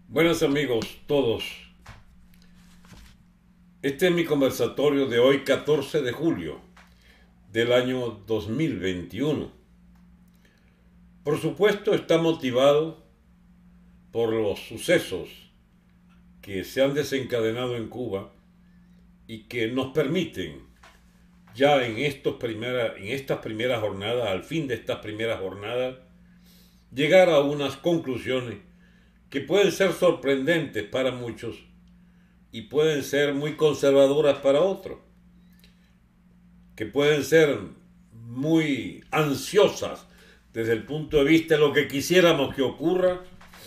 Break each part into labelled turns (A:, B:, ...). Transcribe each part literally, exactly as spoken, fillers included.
A: Buenos amigos todos, este es mi conversatorio de hoy catorce de julio del año dos mil veintiuno. Por supuesto está motivado por los sucesos que se han desencadenado en Cuba y que nos permiten ya en, estos primera, en estas primeras jornadas, al fin de estas primeras jornadas, llegar a unas conclusiones que pueden ser sorprendentes para muchos y pueden ser muy conservadoras para otros, que pueden ser muy ansiosas desde el punto de vista de lo que quisiéramos que ocurra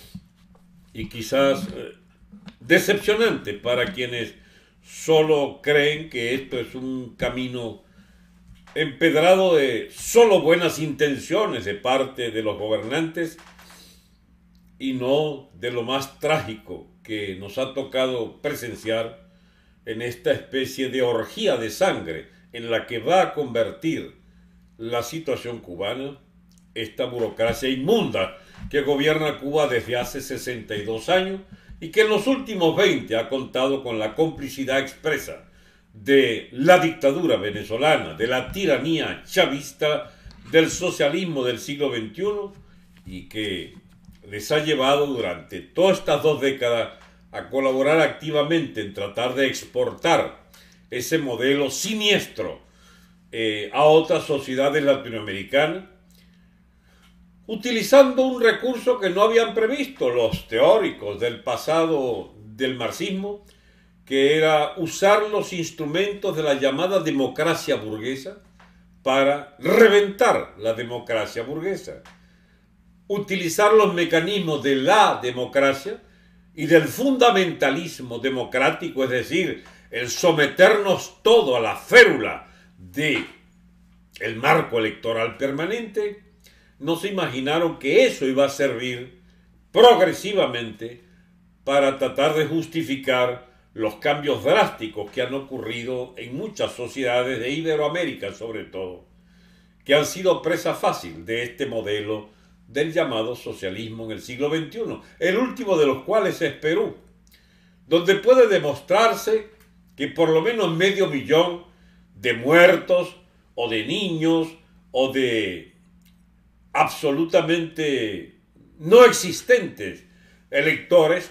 A: y quizás eh, decepcionantes para quienes solo creen que esto es un camino empedrado de solo buenas intenciones de parte de los gobernantes y no de lo más trágico que nos ha tocado presenciar en esta especie de orgía de sangre en la que va a convertir la situación cubana, esta burocracia inmunda que gobierna Cuba desde hace sesenta y dos años y que en los últimos veinte ha contado con la complicidad expresa de la dictadura venezolana, de la tiranía chavista, del socialismo del siglo veintiuno y que les ha llevado durante todas estas dos décadas a colaborar activamente en tratar de exportar ese modelo siniestro eh, a otras sociedades latinoamericanas, utilizando un recurso que no habían previsto los teóricos del pasado del marxismo, que era usar los instrumentos de la llamada democracia burguesa para reventar la democracia burguesa. Utilizar los mecanismos de la democracia y del fundamentalismo democrático, es decir, el someternos todo a la férula de el marco electoral permanente. No se imaginaron que eso iba a servir progresivamente para tratar de justificar los cambios drásticos que han ocurrido en muchas sociedades de Iberoamérica, sobre todo, que han sido presa fácil de este modelo del llamado socialismo en el siglo veintiuno, el último de los cuales es Perú, donde puede demostrarse que por lo menos medio millón de muertos o de niños o de absolutamente no existentes electores,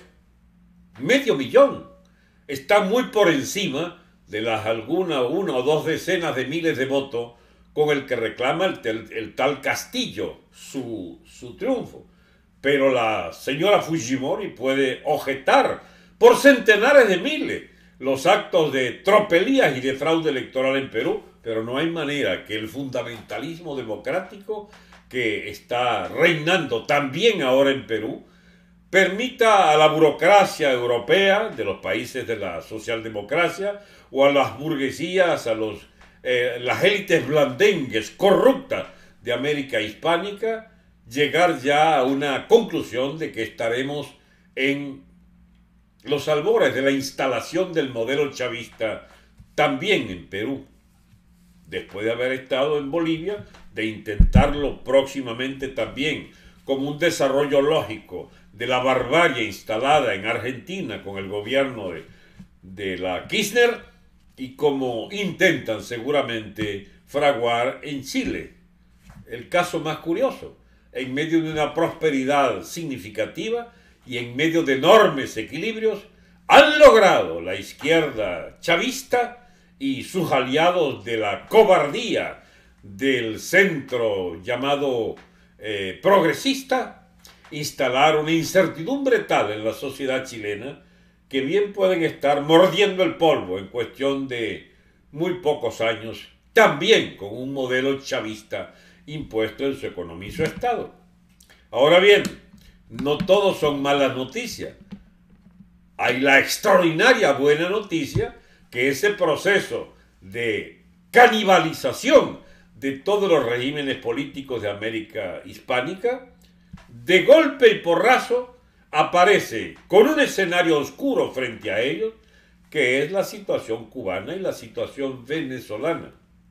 A: medio millón, está muy por encima de las alguna, una o dos decenas de miles de votos con el que reclama el, el, el tal Castillo su, su triunfo. Pero la señora Fujimori puede objetar por centenares de miles los actos de tropelías y de fraude electoral en Perú, pero no hay manera que el fundamentalismo democrático que está reinando también ahora en Perú permita a la burocracia europea de los países de la socialdemocracia o a las burguesías, a los Eh, las élites blandengues corruptas de América hispánica, llegar ya a una conclusión de que estaremos en los albores de la instalación del modelo chavista también en Perú, después de haber estado en Bolivia, de intentarlo próximamente también como un desarrollo lógico de la barbarie instalada en Argentina con el gobierno de, de la Kirchner, y como intentan seguramente fraguar en Chile. El caso más curioso, en medio de una prosperidad significativa y en medio de enormes equilibrios, han logrado la izquierda chavista y sus aliados de la cobardía del centro llamado eh, progresista instalar una incertidumbre tal en la sociedad chilena que bien pueden estar mordiendo el polvo en cuestión de muy pocos años, también con un modelo chavista impuesto en su economía y su Estado. Ahora bien, no todos son malas noticias. Hay la extraordinaria buena noticia que ese proceso de canibalización de todos los regímenes políticos de América hispánica, de golpe y porrazo, aparece con un escenario oscuro frente a ellos, que es la situación cubana y la situación venezolana.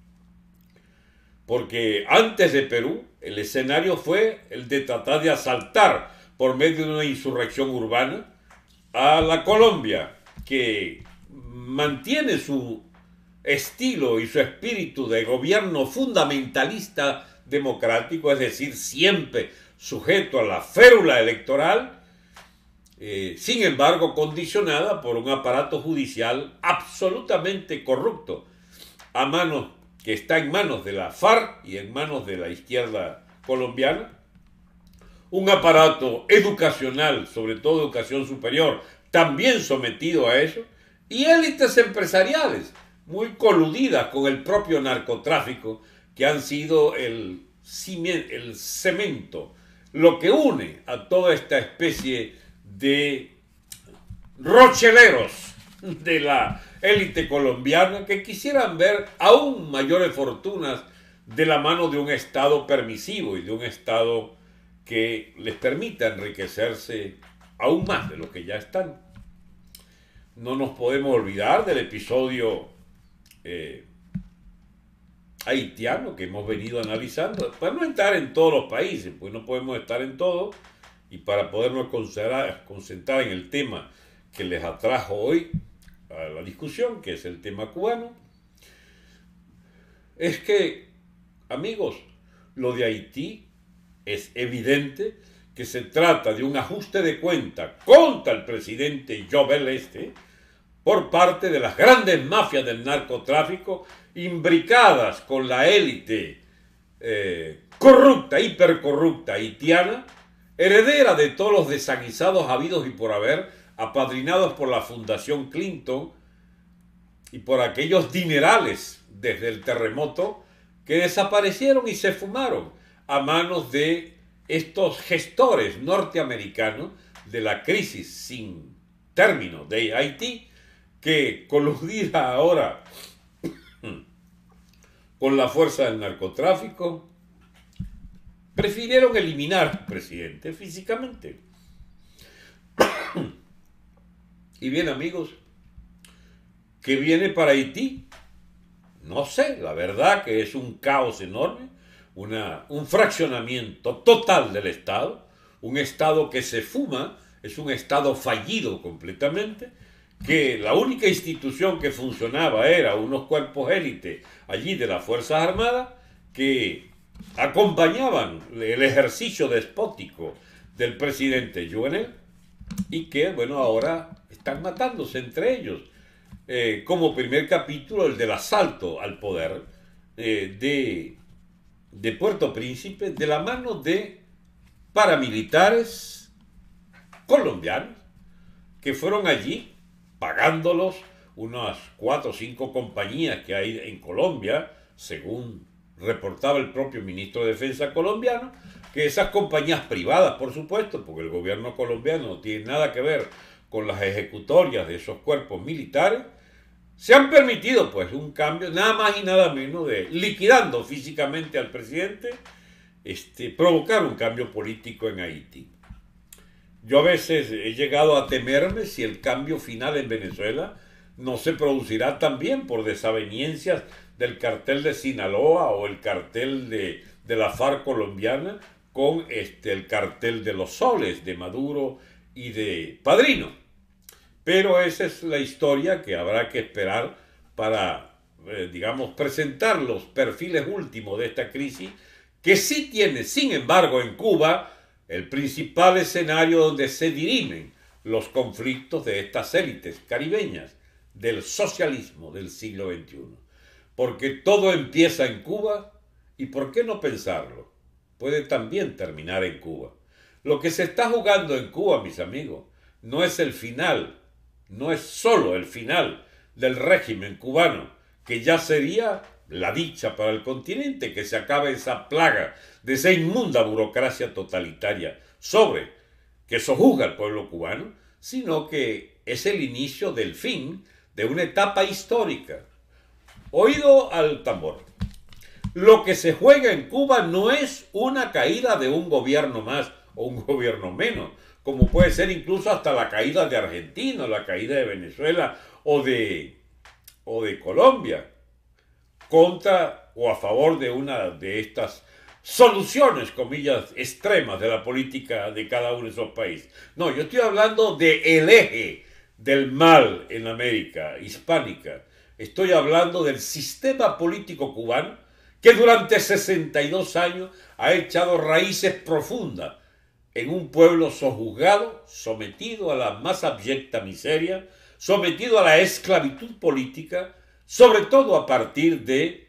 A: Porque antes de Perú, el escenario fue el de tratar de asaltar por medio de una insurrección urbana a la Colombia, que mantiene su estilo y su espíritu de gobierno fundamentalista democrático, es decir, siempre sujeto a la férula electoral, eh, sin embargo condicionada por un aparato judicial absolutamente corrupto, a manos, que está en manos de la FARC y en manos de la izquierda colombiana, un aparato educacional, sobre todo educación superior, también sometido a eso, y élites empresariales muy coludidas con el propio narcotráfico, que han sido el, el cemento, lo que une a toda esta especie de rocheleros de la élite colombiana que quisieran ver aún mayores fortunas de la mano de un Estado permisivo y de un Estado que les permita enriquecerse aún más de lo que ya están. No nos podemos olvidar del episodio eh, haitiano que hemos venido analizando, para no estar en todos los países, pues no podemos estar en todos, y para podernos concentrar, concentrar en el tema que les atrajo hoy a la discusión, que es el tema cubano, es que, amigos, lo de Haití es evidente que se trata de un ajuste de cuenta contra el presidente Jovenel este por parte de las grandes mafias del narcotráfico imbricadas con la élite eh, corrupta, hipercorrupta haitiana, heredera de todos los desaguisados habidos y por haber, apadrinados por la Fundación Clinton y por aquellos dinerales desde el terremoto que desaparecieron y se fumaron a manos de estos gestores norteamericanos de la crisis sin término de Haití, que coludida ahora con la fuerza del narcotráfico, prefirieron eliminar al presidente físicamente. Y bien, amigos, ¿qué viene para Haití? No sé, la verdad que es un caos enorme, una, un fraccionamiento total del Estado, un Estado que se fuma, es un Estado fallido completamente, que la única institución que funcionaba era unos cuerpos élite allí de las Fuerzas Armadas que acompañaban el ejercicio despótico del presidente Jovenel y que, bueno, ahora están matándose entre ellos. Eh, como primer capítulo, el del asalto al poder eh, de, de Puerto Príncipe de la mano de paramilitares colombianos que fueron allí pagándolos unas cuatro o cinco compañías que hay en Colombia, según reportaba el propio ministro de Defensa colombiano, que esas compañías privadas, por supuesto, porque el gobierno colombiano no tiene nada que ver con las ejecutorias de esos cuerpos militares, se han permitido pues un cambio, nada más y nada menos de, liquidando físicamente al presidente, este, provocar un cambio político en Haití. Yo a veces he llegado a temerme si el cambio final en Venezuela no se producirá también por desavenencias del cartel de Sinaloa o el cartel de, de la FARC colombiana con este, el cartel de los soles de Maduro y de Padrino. Pero esa es la historia que habrá que esperar para, eh, digamos, presentar los perfiles últimos de esta crisis, que sí tiene, sin embargo, en Cuba, el principal escenario donde se dirimen los conflictos de estas élites caribeñas del socialismo del siglo veintiuno. Porque todo empieza en Cuba y, ¿por qué no pensarlo? Puede también terminar en Cuba. Lo que se está jugando en Cuba, mis amigos, no es el final, no es solo el final del régimen cubano, que ya sería la dicha para el continente, que se acabe esa plaga de esa inmunda burocracia totalitaria sobre que sojuzga al pueblo cubano, sino que es el inicio del fin de una etapa histórica. Oído al tambor. Lo que se juega en Cuba no es una caída de un gobierno más o un gobierno menos, como puede ser incluso hasta la caída de Argentina, la caída de Venezuela o de, o de Colombia, contra o a favor de una de estas soluciones, comillas, extremas de la política de cada uno de esos países. No, yo estoy hablando del eje del mal en América hispánica. Estoy hablando del sistema político cubano que durante sesenta y dos años ha echado raíces profundas en un pueblo sojuzgado, sometido a la más abyecta miseria, sometido a la esclavitud política, sobre todo a partir de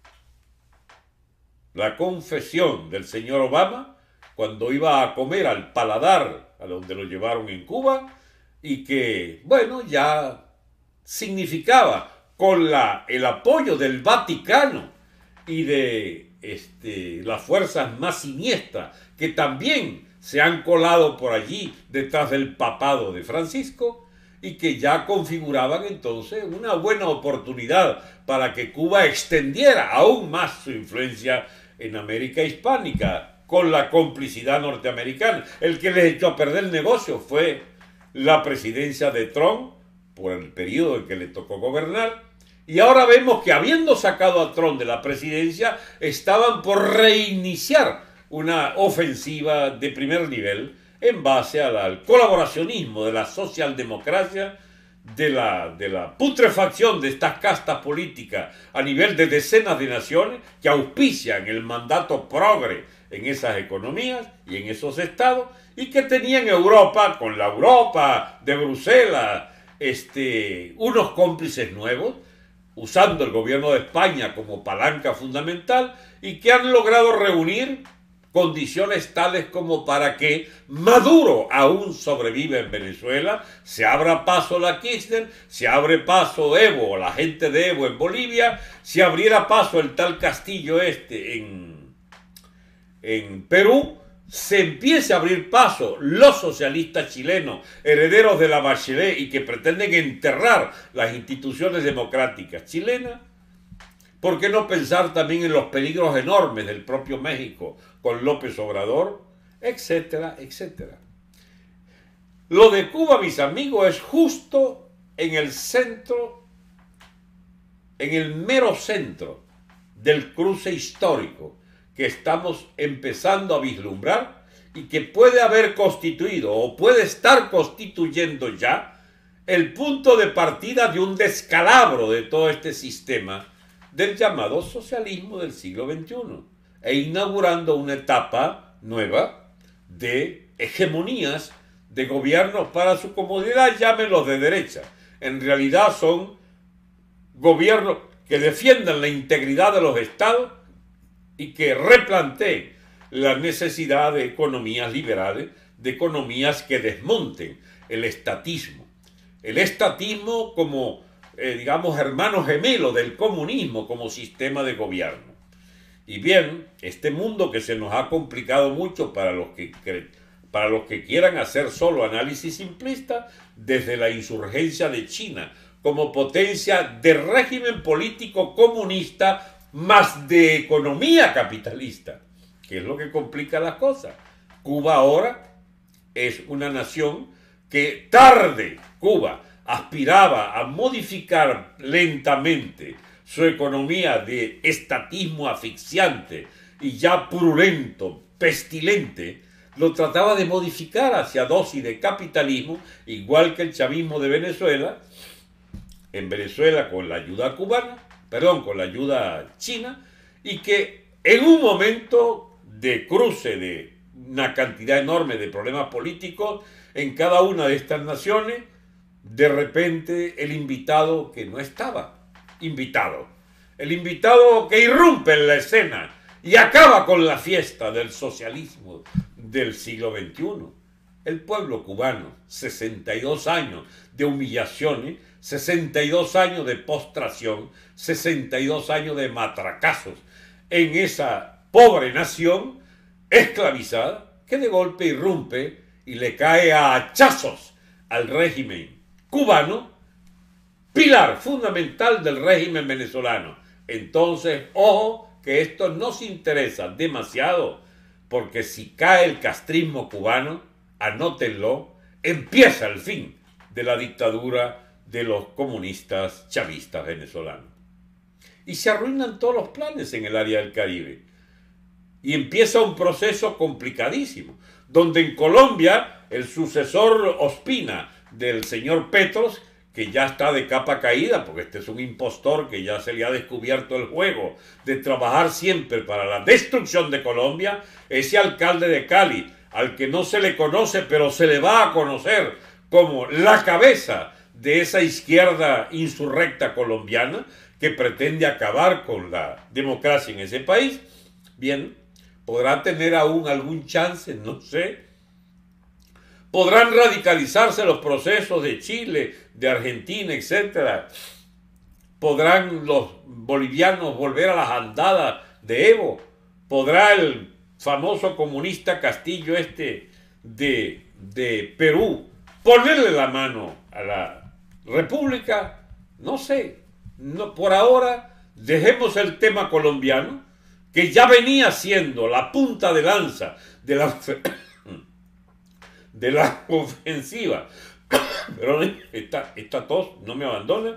A: la confesión del señor Obama cuando iba a comer al Paladar, a donde lo llevaron en Cuba, y que, bueno, ya significaba, con la, el apoyo del Vaticano y de este, las fuerzas más siniestras que también se han colado por allí detrás del papado de Francisco, y que ya configuraban entonces una buena oportunidad para que Cuba extendiera aún más su influencia en América hispánica, con la complicidad norteamericana. El que les echó a perder el negocio fue la presidencia de Trump, por el periodo en que le tocó gobernar, y ahora vemos que habiendo sacado a Trump de la presidencia, estaban por reiniciar una ofensiva de primer nivel en base al, al colaboracionismo de la socialdemocracia, de la, de la putrefacción de estas castas políticas a nivel de decenas de naciones que auspician el mandato progre en esas economías y en esos estados, y que tenían Europa, con la Europa de Bruselas, este, unos cómplices nuevos, usando el gobierno de España como palanca fundamental, y que han logrado reunir condiciones tales como para que Maduro aún sobreviva en Venezuela, se abra paso la Kirchner, se abre paso Evo, la gente de Evo en Bolivia, se abriera paso el tal Castillo este en, en Perú, se empiece a abrir paso los socialistas chilenos, herederos de la Bachelet y que pretenden enterrar las instituciones democráticas chilenas. ¿Por qué no pensar también en los peligros enormes del propio México con López Obrador? Etcétera, etcétera. Lo de Cuba, mis amigos, es justo en el centro, en el mero centro del cruce histórico que estamos empezando a vislumbrar y que puede haber constituido o puede estar constituyendo ya el punto de partida de un descalabro de todo este sistema del llamado socialismo del siglo veintiuno, e inaugurando una etapa nueva de hegemonías de gobiernos para su comodidad, llámenlos de derecha. En realidad son gobiernos que defiendan la integridad de los estados y que replanteen la necesidad de economías liberales, de economías que desmonten el estatismo. El estatismo como Eh, digamos, hermano gemelo del comunismo como sistema de gobierno. Y bien, este mundo que se nos ha complicado mucho para los que, para los que quieran hacer solo análisis simplista, desde la insurgencia de China como potencia de régimen político comunista más de economía capitalista, que es lo que complica las cosas. Cuba ahora es una nación que tarde, Cuba, aspiraba a modificar lentamente su economía de estatismo asfixiante y ya purulento, pestilente, lo trataba de modificar hacia dosis de capitalismo, igual que el chavismo de Venezuela, en Venezuela con la ayuda cubana, perdón, con la ayuda china, y que en un momento de cruce de una cantidad enorme de problemas políticos en cada una de estas naciones, de repente el invitado que no estaba invitado, el invitado que irrumpe en la escena y acaba con la fiesta del socialismo del siglo veintiuno. El pueblo cubano, sesenta y dos años de humillaciones, sesenta y dos años de postración, sesenta y dos años de matracazos en esa pobre nación esclavizada, que de golpe irrumpe y le cae a hachazos al régimen cubano, pilar fundamental del régimen venezolano. Entonces, ojo, que esto nos interesa demasiado, porque si cae el castrismo cubano, anótenlo, empieza el fin de la dictadura de los comunistas chavistas venezolanos. Y se arruinan todos los planes en el área del Caribe. y empieza un proceso complicadísimo, donde en Colombia el sucesor Ospina del señor Petros, que ya está de capa caída, porque este es un impostor que ya se le ha descubierto el juego de trabajar siempre para la destrucción de Colombia, ese alcalde de Cali, al que no se le conoce, pero se le va a conocer como la cabeza de esa izquierda insurrecta colombiana que pretende acabar con la democracia en ese país, bien, podrá tener aún algún chance, no sé. Podrán radicalizarse los procesos de Chile, de Argentina, etcétera. Podrán los bolivianos volver a las andadas de Evo. Podrá el famoso comunista Castillo este de, de Perú ponerle la mano a la República. No sé. No, por ahora dejemos el tema colombiano, que ya venía siendo la punta de lanza de la de la ofensiva. Pero esta, esta tos no me abandona.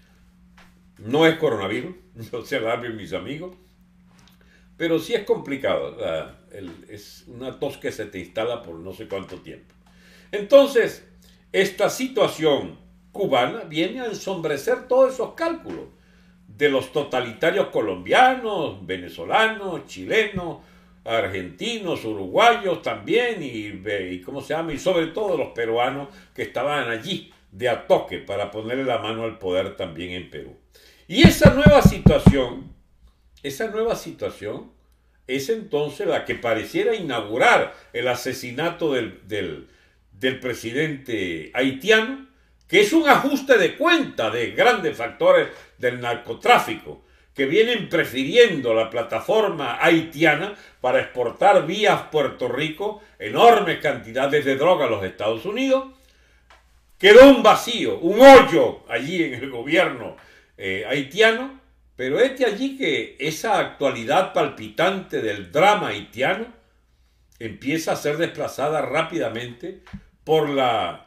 A: No es coronavirus, no se alarmen mis amigos, pero sí es complicado. La, el, es una tos que se te instala por no sé cuánto tiempo. Entonces, esta situación cubana viene a ensombrecer todos esos cálculos de los totalitarios colombianos, venezolanos, chilenos, argentinos, uruguayos también, y, y ¿cómo se llama? Y sobre todo los peruanos que estaban allí de a toque para ponerle la mano al poder también en Perú. Y esa nueva situación, esa nueva situación es entonces la que pareciera inaugurar el asesinato del, del, del presidente haitiano, que es un ajuste de cuenta de grandes factores del narcotráfico, que vienen prefiriendo la plataforma haitiana para exportar vía Puerto Rico enormes cantidades de droga a los Estados Unidos. Quedó un vacío, un hoyo allí en el gobierno eh, haitiano, pero es de allí que esa actualidad palpitante del drama haitiano empieza a ser desplazada rápidamente por la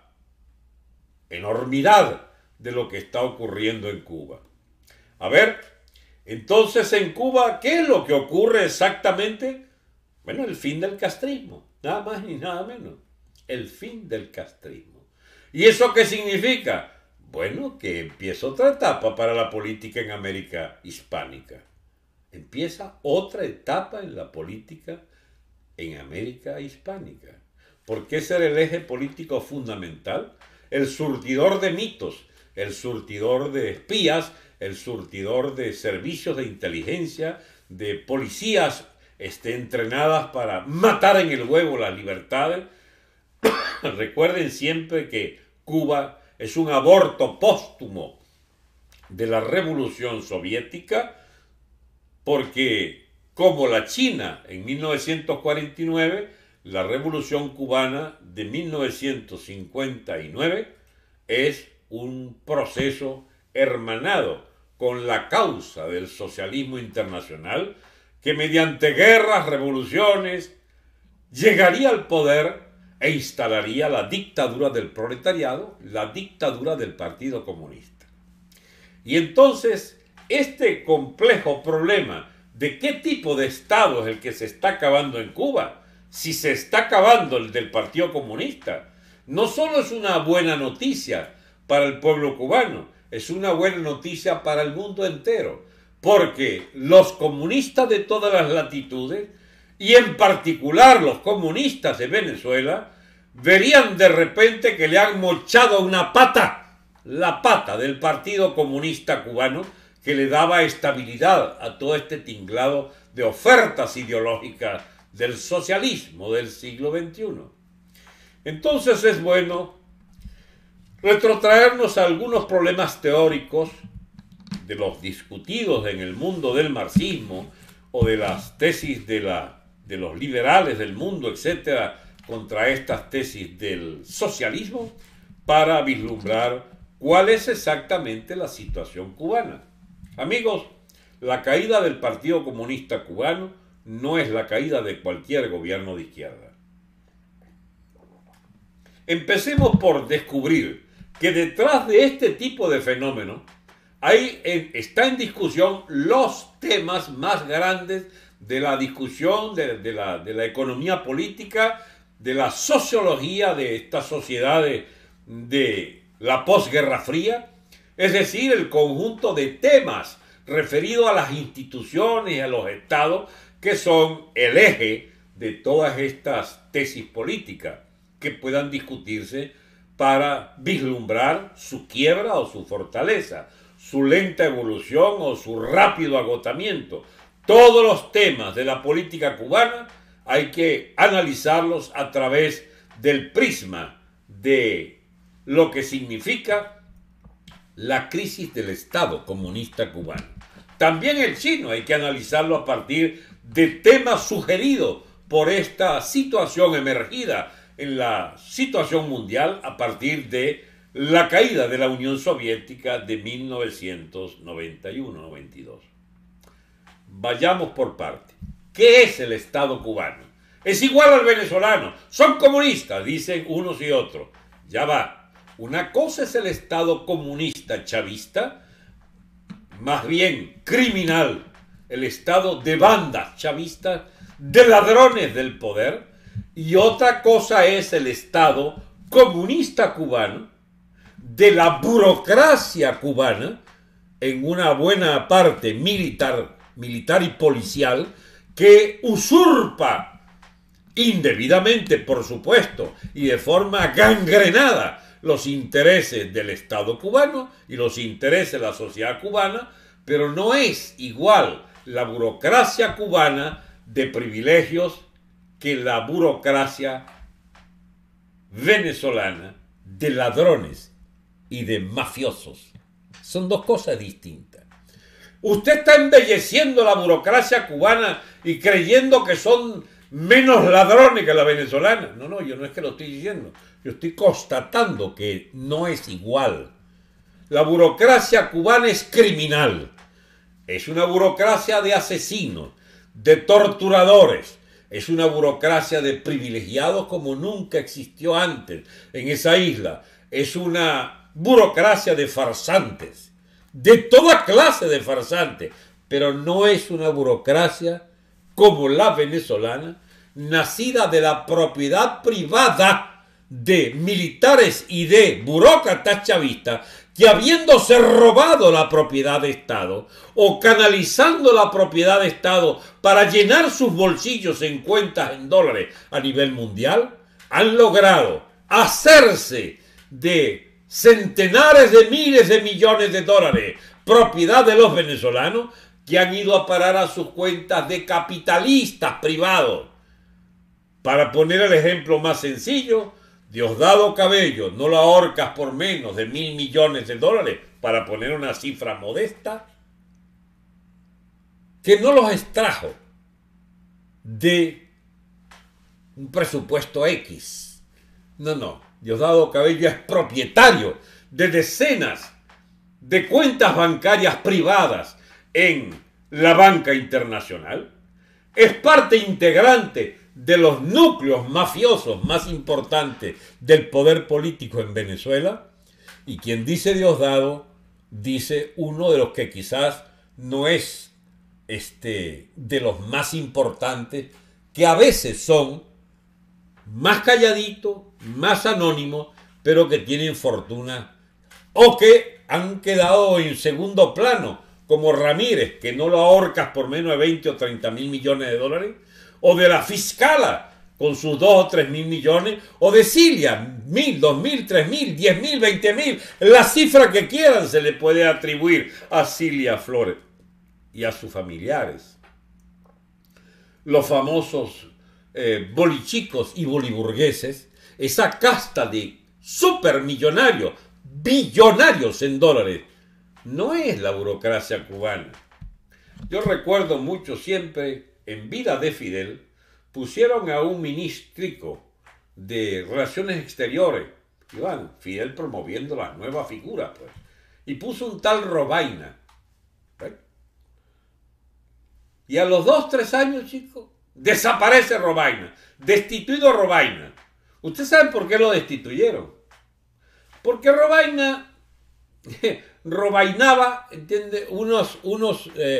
A: enormidad de lo que está ocurriendo en Cuba. A ver, entonces en Cuba, ¿qué es lo que ocurre exactamente? Bueno, el fin del castrismo, nada más ni nada menos. El fin del castrismo. ¿Y eso qué significa? Bueno, que empieza otra etapa para la política en América hispánica. Empieza otra etapa en la política en América hispánica. Porque ese era el eje político fundamental, el surtidor de mitos, el surtidor de espías, el surtidor de servicios de inteligencia, de policías este, entrenadas para matar en el huevo las libertades. Recuerden siempre que Cuba es un aborto póstumo de la Revolución Soviética, porque como la China en mil novecientos cuarenta y nueve, la Revolución Cubana de mil novecientos cincuenta y nueve es un proceso hermanado con la causa del socialismo internacional, que mediante guerras, revoluciones, llegaría al poder e instalaría la dictadura del proletariado, la dictadura del Partido Comunista. Y entonces, este complejo problema de qué tipo de Estado es el que se está acabando en Cuba, si se está acabando el del Partido Comunista, no solo es una buena noticia para el pueblo cubano, es una buena noticia para el mundo entero, porque los comunistas de todas las latitudes, y en particular los comunistas de Venezuela, verían de repente que le han mochado una pata, la pata del Partido Comunista Cubano, que le daba estabilidad a todo este tinglado de ofertas ideológicas del socialismo del siglo veintiuno. Entonces es bueno retrotraernos a algunos problemas teóricos de los discutidos en el mundo del marxismo o de las tesis de, la, de los liberales del mundo, etcétera, contra estas tesis del socialismo, para vislumbrar cuál es exactamente la situación cubana. Amigos, la caída del Partido Comunista Cubano no es la caída de cualquier gobierno de izquierda. Empecemos por descubrir que detrás de este tipo de fenómeno hay, está en discusión los temas más grandes de la discusión de, de, la, de la economía política, de la sociología de estas sociedades de la posguerra fría, es decir, el conjunto de temas referidos a las instituciones y a los estados que son el eje de todas estas tesis políticas que puedan discutirse para vislumbrar su quiebra o su fortaleza, su lenta evolución o su rápido agotamiento. Todos los temas de la política cubana hay que analizarlos a través del prisma de lo que significa la crisis del Estado comunista cubano. También el chino hay que analizarlo a partir de temas sugeridos por esta situación emergida en la situación mundial a partir de la caída de la Unión Soviética de mil novecientos noventa y uno noventa y dos. Vayamos por parte. ¿Qué es el Estado cubano? Es igual al venezolano. Son comunistas, dicen unos y otros. Ya va. Una cosa es el Estado comunista chavista, más bien criminal, el Estado de bandas chavistas, de ladrones del poder, y otra cosa es el Estado comunista cubano, de la burocracia cubana, en una buena parte militar, militar y policial, que usurpa indebidamente, por supuesto, y de forma gangrenada, los intereses del Estado cubano y los intereses de la sociedad cubana, pero no es igual la burocracia cubana de privilegios que la burocracia venezolana de ladrones y de mafiosos. Son dos cosas distintas. Usted está embelleciendo la burocracia cubana y creyendo que son menos ladrones que la venezolana. No, no, yo no es que lo estoy diciendo. Yo estoy constatando que no es igual. La burocracia cubana es criminal. Es una burocracia de asesinos, de torturadores. Es una burocracia de privilegiados como nunca existió antes en esa isla. Es una burocracia de farsantes, de toda clase de farsantes. Pero no es una burocracia como la venezolana, nacida de la propiedad privada de militares y de burócratas chavistas que, habiéndose robado la propiedad de Estado o canalizando la propiedad de Estado para llenar sus bolsillos en cuentas en dólares a nivel mundial, han logrado hacerse de centenares de miles de millones de dólares propiedad de los venezolanos, que han ido a parar a sus cuentas de capitalistas privados. Para poner el ejemplo más sencillo, Diosdado Cabello no lo ahorcas por menos de mil millones de dólares, para poner una cifra modesta, que no los extrajo de un presupuesto X. No, no. Diosdado Cabello es propietario de decenas de cuentas bancarias privadas en la banca internacional. Es parte integrante de los núcleos mafiosos más importantes del poder político en Venezuela, y quien dice Diosdado dice uno de los que quizás no es este, de los más importantes, que a veces son más calladitos, más anónimos, pero que tienen fortuna o que han quedado en segundo plano, como Ramírez, que no lo ahorcas por menos de veinte o treinta mil millones de dólares, o de la Fiscala, con sus dos o tres mil millones, o de Cilia, mil, dos mil, tres mil, diez mil, veinte mil, la cifra que quieran se le puede atribuir a Cilia Flores y a sus familiares. Los famosos eh, bolichicos y boliburgueses, esa casta de supermillonarios, billonarios en dólares, no es la burocracia cubana. Yo recuerdo mucho siempre, en vida de Fidel, pusieron a un ministrico de Relaciones Exteriores, Iván, Fidel promoviendo las nuevas figuras, pues, y puso un tal Robaina. ¿Ven? Y a los dos, tres años, chicos, desaparece Robaina, destituido Robaina. ¿Ustedes saben por qué lo destituyeron? Porque Robaina robainaba, ¿entiende? Unos, unos eh,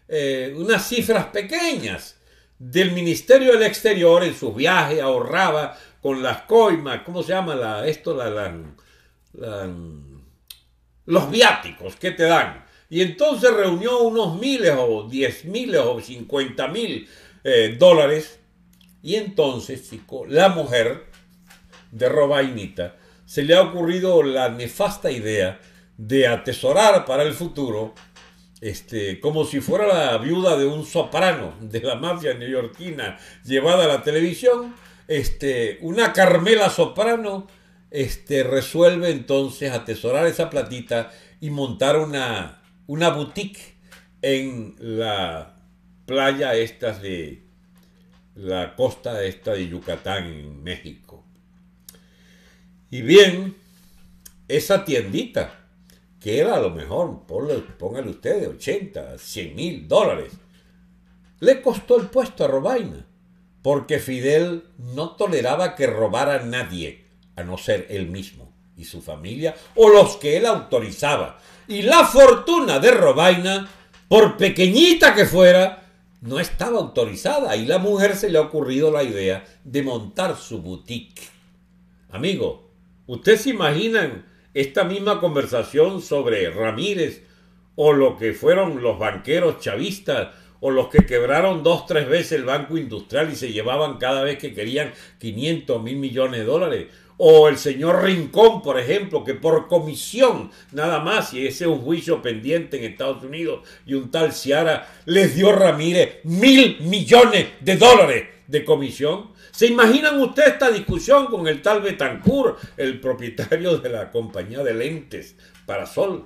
A: eh, unas cifras pequeñas del Ministerio del Exterior en sus viajes, ahorraba con las coimas, ¿cómo se llama la, esto? La, la, la, los viáticos que te dan. Y entonces reunió unos miles o diez miles o cincuenta mil eh, dólares. Y entonces, chico, la mujer de Robainita se le ha ocurrido la nefasta idea de atesorar para el futuro, este, como si fuera la viuda de un soprano de la mafia neoyorquina llevada a la televisión, este, una Carmela Soprano este, resuelve entonces atesorar esa platita y montar una, una boutique en la playa estas de la costa esta de Yucatán en México. Y bien, esa tiendita, que era a lo mejor, póngale usted, de ochenta, cien mil dólares, le costó el puesto a Robaina, porque Fidel no toleraba que robara a nadie, a no ser él mismo y su familia, o los que él autorizaba. Y la fortuna de Robaina, por pequeñita que fuera, no estaba autorizada, y la mujer se le ha ocurrido la idea de montar su boutique. Amigo, ¿ustedes se imaginan esta misma conversación sobre Ramírez o lo que fueron los banqueros chavistas o los que quebraron dos, tres veces el Banco Industrial y se llevaban cada vez que querían quinientos mil millones de dólares? O el señor Rincón, por ejemplo, que por comisión nada más, y ese es un juicio pendiente en Estados Unidos, y un tal Ciara les dio a Ramírez mil millones de dólares de comisión. ¿Se imaginan ustedes esta discusión con el tal Betancourt, el propietario de la compañía de lentes Parasol,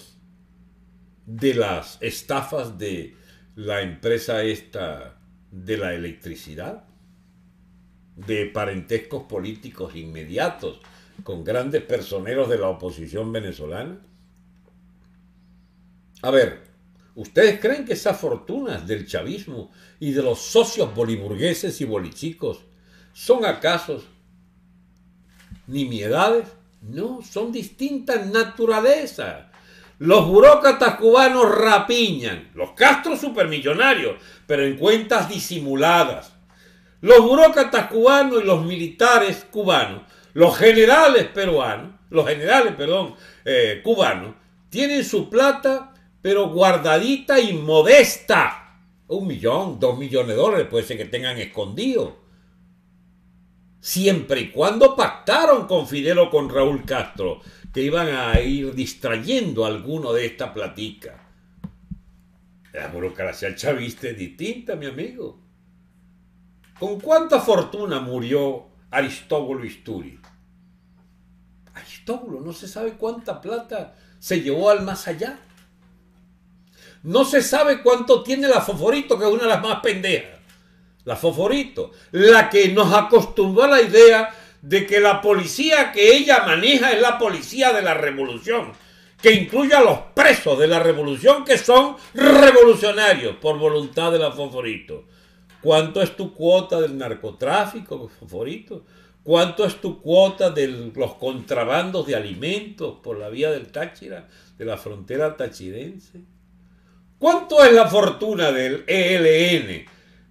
A: de las estafas de la empresa esta de la electricidad, de parentescos políticos inmediatos con grandes personeros de la oposición venezolana? A ver, ¿ustedes creen que esas fortunas del chavismo y de los socios boliburgueses y bolichicos son acaso nimiedades? No, son distintas naturalezas. Los burócratas cubanos rapiñan, los Castros supermillonarios, pero en cuentas disimuladas. Los burócratas cubanos y los militares cubanos, los generales peruanos, los generales, perdón, eh, cubanos, tienen su plata, pero guardadita y modesta. Un millón, dos millones de dólares puede ser que tengan escondido. Siempre y cuando pactaron con Fidel o con Raúl Castro, que iban a ir distrayendo alguno de esta platica. La burocracia chavista es distinta, mi amigo. ¿Con cuánta fortuna murió Aristóbulo Isturi? Aristóbulo, no se sabe cuánta plata se llevó al más allá. No se sabe cuánto tiene la Foforito, que es una de las más pendejas. La Foforito, la que nos acostumbró a la idea de que la policía que ella maneja es la policía de la revolución, que incluye a los presos de la revolución que son revolucionarios por voluntad de la Foforito. ¿Cuánto es tu cuota del narcotráfico, Foforito? ¿Cuánto es tu cuota de los contrabandos de alimentos por la vía del Táchira, de la frontera tachirense? ¿Cuánto es la fortuna del E L N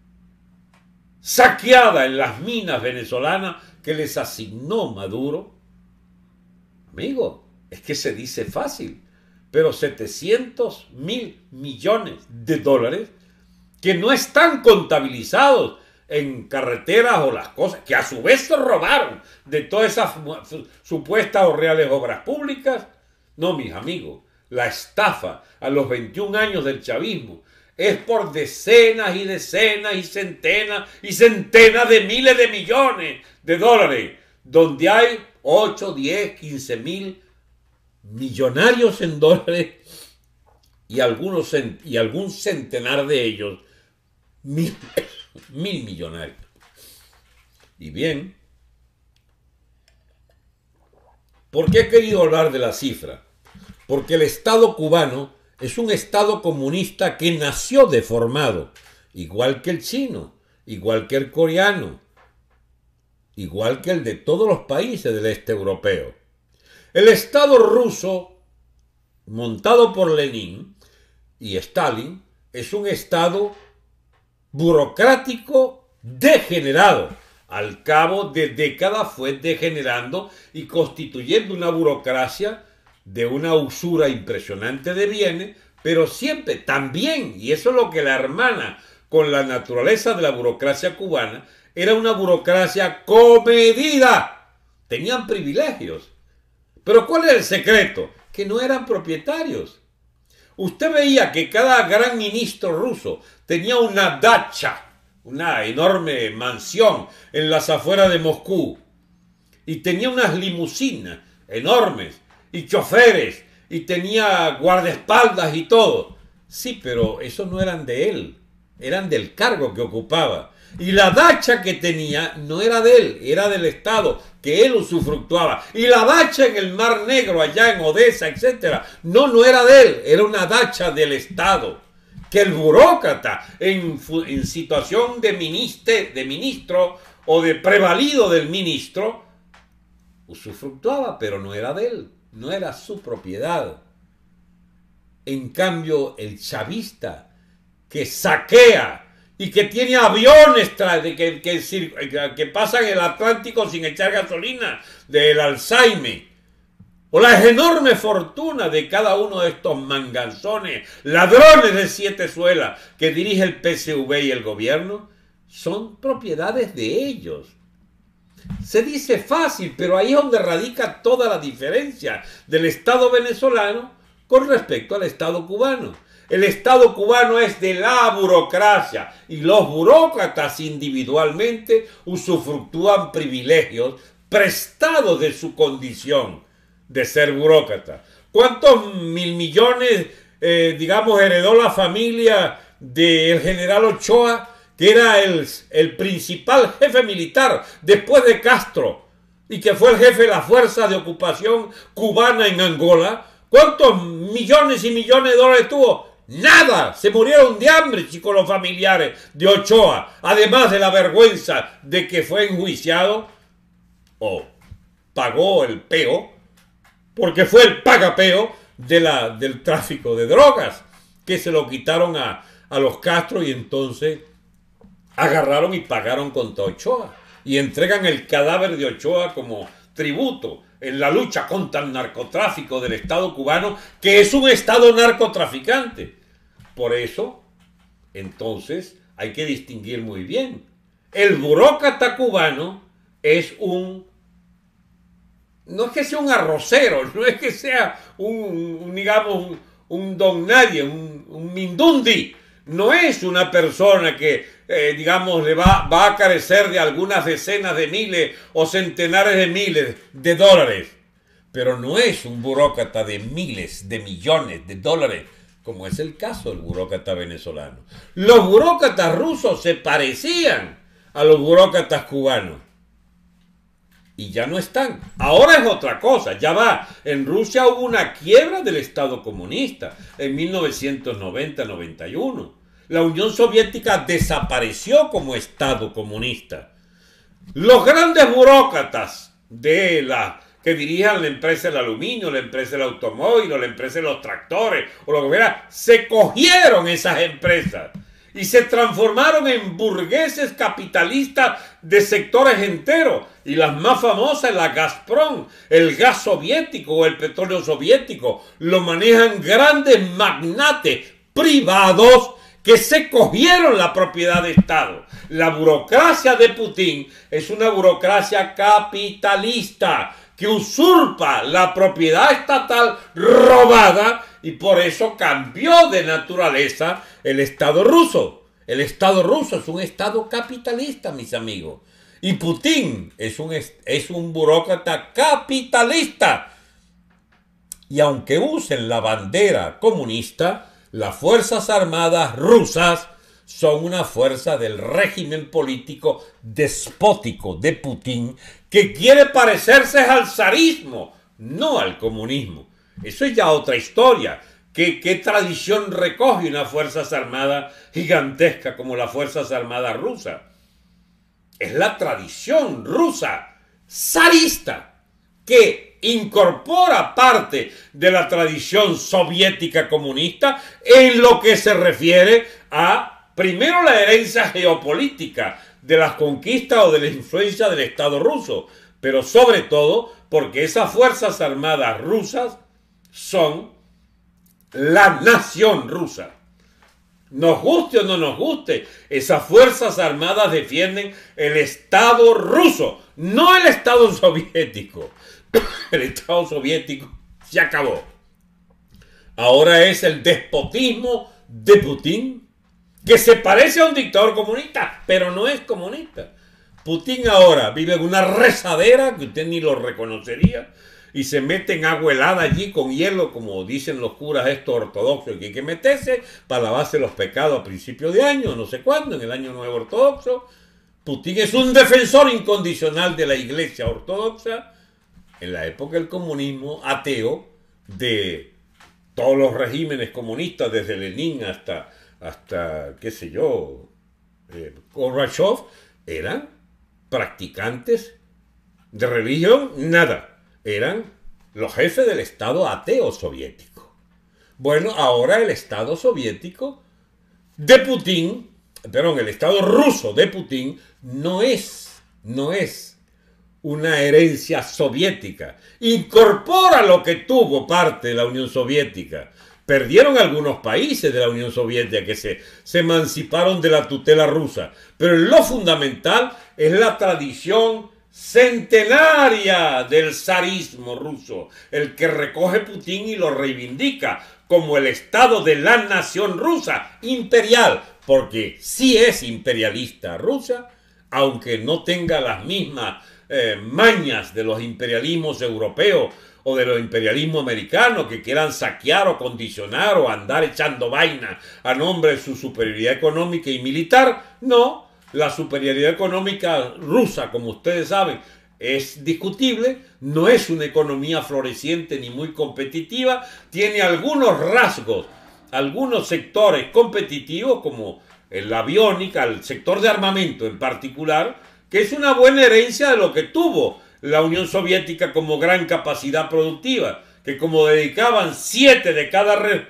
A: saqueada en las minas venezolanas que les asignó Maduro? Amigo, es que se dice fácil, pero setecientos mil millones de dólares que no están contabilizados en carreteras o las cosas, que a su vez se robaron de todas esas supuestas o reales obras públicas. No, mis amigos, la estafa a los veintiún años del chavismo es por decenas y decenas y centenas y centenas de miles de millones de dólares, donde hay ocho, diez, quince mil millonarios en dólares y, algunos, y algún centenar de ellos mil, mil millonarios. Y bien, ¿por qué he querido hablar de la cifra? Porque el Estado cubano es un Estado comunista que nació deformado, igual que el chino, igual que el coreano, igual que el de todos los países del este europeo. El Estado ruso, montado por Lenin y Stalin, es un Estado burocrático degenerado. Al cabo de décadas fue degenerando y constituyendo una burocracia de una usura impresionante de bienes, pero siempre también, y eso es lo que la hermana con la naturaleza de la burocracia cubana, era una burocracia comedida. Tenían privilegios. Pero ¿cuál era el secreto? Que no eran propietarios. Usted veía que cada gran ministro ruso tenía una dacha, una enorme mansión en las afueras de Moscú, y tenía unas limusinas enormes, y choferes, y tenía guardaespaldas y todo. Sí, pero esos no eran de él, eran del cargo que ocupaba. Y la dacha que tenía no era de él, era del Estado, que él usufructuaba. Y la dacha en el Mar Negro, allá en Odessa, etcétera, no, no era de él, era una dacha del Estado. Que el burócrata, en, en situación de, ministre, de ministro o de prevalido del ministro, usufructuaba, pero no era de él, no era su propiedad. En cambio, el chavista, que saquea y que tiene aviones que, que, que, que pasan el Atlántico sin echar gasolina, del Alzheimer, o las enormes fortunas de cada uno de estos manganzones, ladrones de siete suelas que dirige el P S V y el gobierno, son propiedades de ellos. Se dice fácil, pero ahí es donde radica toda la diferencia del Estado venezolano con respecto al Estado cubano. El Estado cubano es de la burocracia y los burócratas individualmente usufructúan privilegios prestados de su condición de ser burócrata. ¿Cuántos mil millones, eh, digamos, heredó la familia del general Ochoa, que era el, el principal jefe militar después de Castro y que fue el jefe de la fuerza de ocupación cubana en Angola? ¿Cuántos millones y millones de dólares tuvo? Nada, se murieron de hambre, chicos, los familiares de Ochoa, además de la vergüenza de que fue enjuiciado o pagó el peo, porque fue el pagapeo de la, del tráfico de drogas, que se lo quitaron a, a los Castro y entonces agarraron y pagaron contra Ochoa y entregan el cadáver de Ochoa como tributo en la lucha contra el narcotráfico del Estado cubano, que es un Estado narcotraficante. Por eso, entonces, hay que distinguir muy bien. El burócrata cubano es un, no es que sea un arrocero, no es que sea un, un digamos, un, un don nadie, un, un mindundi. No es una persona que, eh, digamos, le va, va a carecer de algunas decenas de miles o centenares de miles de dólares. Pero no es un burócrata de miles de millones de dólares, como es el caso del burócrata venezolano. Los burócratas rusos se parecían a los burócratas cubanos. Y ya no están. Ahora es otra cosa, ya va. En Rusia hubo una quiebra del Estado comunista en mil novecientos noventa noventa y uno. La Unión Soviética desapareció como Estado comunista. Los grandes burócratas de la, que dirijan la empresa del aluminio, la empresa del automóvil, o la empresa de los tractores, o lo que fuera, se cogieron esas empresas y se transformaron en burgueses capitalistas de sectores enteros. Y las más famosas, la Gazprom, el gas soviético o el petróleo soviético, lo manejan grandes magnates privados que se cogieron la propiedad de Estado. La burocracia de Putin es una burocracia capitalista que usurpa la propiedad estatal robada y por eso cambió de naturaleza el Estado ruso. El Estado ruso es un Estado capitalista, mis amigos. Y Putin es un, es un burócrata capitalista. Y aunque usen la bandera comunista, las Fuerzas Armadas rusas son una fuerza del régimen político despótico de Putin que quiere parecerse al zarismo, no al comunismo. Eso es ya otra historia. ¿Qué, qué tradición recoge una Fuerzas Armadas gigantesca como las Fuerzas Armadas rusas? Es la tradición rusa, zarista, que incorpora parte de la tradición soviética comunista en lo que se refiere a, primero, la herencia geopolítica de las conquistas o de la influencia del Estado ruso, pero sobre todo porque esas fuerzas armadas rusas son la nación rusa. Nos guste o no nos guste, esas fuerzas armadas defienden el Estado ruso, no el Estado soviético. El Estado soviético se acabó. Ahora es el despotismo de Putin, que se parece a un dictador comunista, pero no es comunista. Putin ahora vive en una rezadera que usted ni lo reconocería, y se mete en agua helada allí con hielo, como dicen los curas estos ortodoxos, que hay que meterse para lavarse los pecados a principios de año, no sé cuándo, en el año nuevo ortodoxo. Putin es un defensor incondicional de la iglesia ortodoxa, en la época del comunismo ateo, de todos los regímenes comunistas, desde Lenin hasta, hasta qué sé yo, eh, Gorbachev, eran practicantes de religión, nada. Eran los jefes del Estado ateo soviético. Bueno, ahora el Estado soviético de Putin, perdón, el Estado ruso de Putin no es, no es una herencia soviética. Incorpora lo que tuvo parte de la Unión Soviética. Perdieron algunos países de la Unión Soviética que se, se emanciparon de la tutela rusa. Pero lo fundamental es la tradición centenaria del zarismo ruso, el que recoge Putin y lo reivindica como el Estado de la nación rusa, imperial, porque sí es imperialista rusa, aunque no tenga las mismas eh, mañas de los imperialismos europeos o de los imperialismos americanos que quieran saquear o condicionar o andar echando vaina a nombre de su superioridad económica y militar. No. La superioridad económica rusa, como ustedes saben, es discutible, no es una economía floreciente ni muy competitiva, tiene algunos rasgos, algunos sectores competitivos como la aviónica, el sector de armamento en particular, que es una buena herencia de lo que tuvo la Unión Soviética como gran capacidad productiva, que como dedicaban siete de cada re,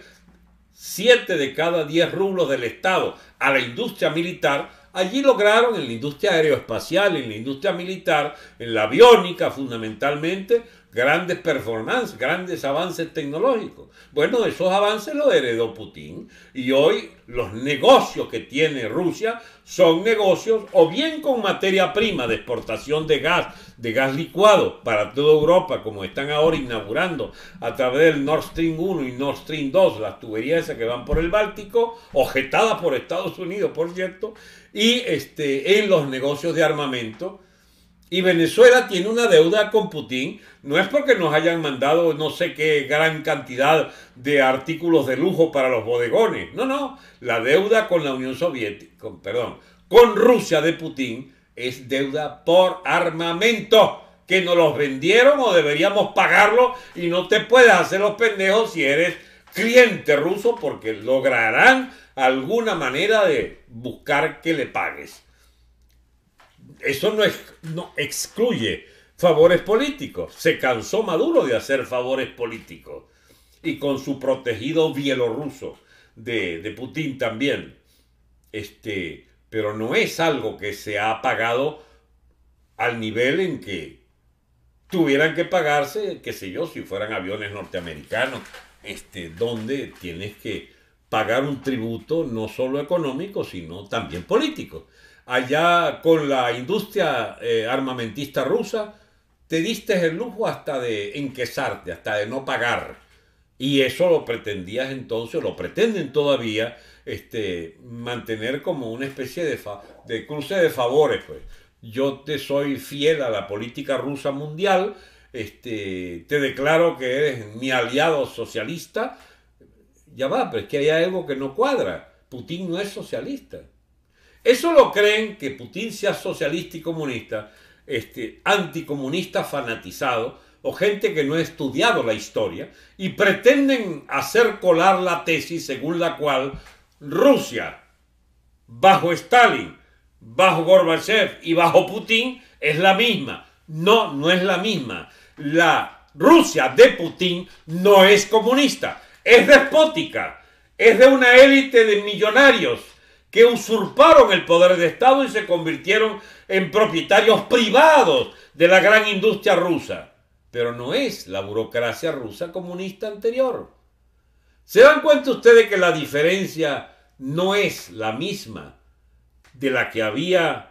A: siete de cada diez rublos del Estado a la industria militar, allí lograron en la industria aeroespacial, en la industria militar, en la aviónica fundamentalmente, grandes performances, grandes avances tecnológicos. Bueno, esos avances los heredó Putin y hoy los negocios que tiene Rusia son negocios o bien con materia prima de exportación de gas, de gas licuado para toda Europa, como están ahora inaugurando a través del Nord Stream uno y Nord Stream dos, las tuberías esas que van por el Báltico, objetadas por Estados Unidos, por cierto, y este, en los negocios de armamento. Y Venezuela tiene una deuda con Putin, no es porque nos hayan mandado no sé qué gran cantidad de artículos de lujo para los bodegones, no, no, la deuda con la Unión Soviética, con, perdón, con Rusia de Putin es deuda por armamento, que nos los vendieron o deberíamos pagarlo y no te puedes hacer los pendejos si eres cliente ruso porque lograrán alguna manera de buscar que le pagues. Eso no, es, no excluye favores políticos. Se cansó Maduro de hacer favores políticos. Y con su protegido bielorruso de, de Putin también. Este, pero no es algo que se ha pagado al nivel en que tuvieran que pagarse, qué sé yo, si fueran aviones norteamericanos, este, donde tienes que pagar un tributo no solo económico, sino también político. Allá con la industria eh, armamentista rusa, te diste el lujo hasta de enquisarte, hasta de no pagar. Y eso lo pretendías entonces, lo pretenden todavía, este, mantener como una especie de, fa de cruce de favores. Pues. Yo te soy fiel a la política rusa mundial, este, te declaro que eres mi aliado socialista. Ya va, pero es que hay algo que no cuadra. Putin no es socialista. Eso lo creen que Putin sea socialista y comunista, este, anticomunista fanatizado, o gente que no ha estudiado la historia, y pretenden hacer colar la tesis según la cual Rusia, bajo Stalin, bajo Gorbachev y bajo Putin, es la misma. No, no es la misma. la Rusia de Putin no es comunista, es despótica, es de una élite de millonarios que usurparon el poder de Estado y se convirtieron en propietarios privados de la gran industria rusa. Pero no es la burocracia rusa comunista anterior. ¿Se dan cuenta ustedes que la diferencia no es la misma de la que había,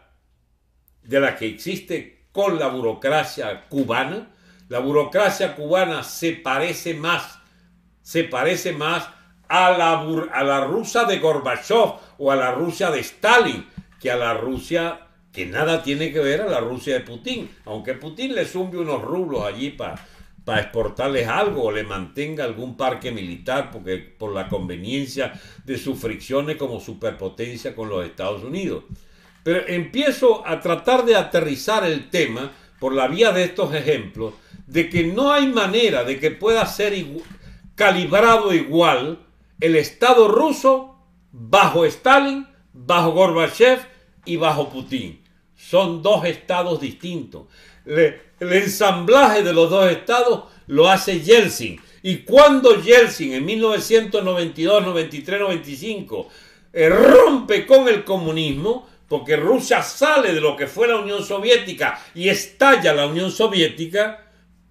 A: de la que existe con la burocracia cubana? La burocracia cubana se parece más, se parece más a la, a la rusa de Gorbachev o a la Rusia de Stalin que a la Rusia que nada tiene que ver a la Rusia de Putin, aunque Putin le zumbe unos rublos allí para pa exportarles algo o le mantenga algún parque militar porque por la conveniencia de sus fricciones como superpotencia con los Estados Unidos. Pero empiezo a tratar de aterrizar el tema por la vía de estos ejemplos de que no hay manera de que pueda ser igual, calibrado igual el Estado ruso bajo Stalin, bajo Gorbachev y bajo Putin. Son dos estados distintos. Le, el ensamblaje de los dos estados lo hace Yeltsin. Y cuando Yeltsin en mil novecientos noventa y dos, noventa y tres, noventa y cinco eh, rompe con el comunismo, porque Rusia sale de lo que fue la Unión Soviética y estalla la Unión Soviética,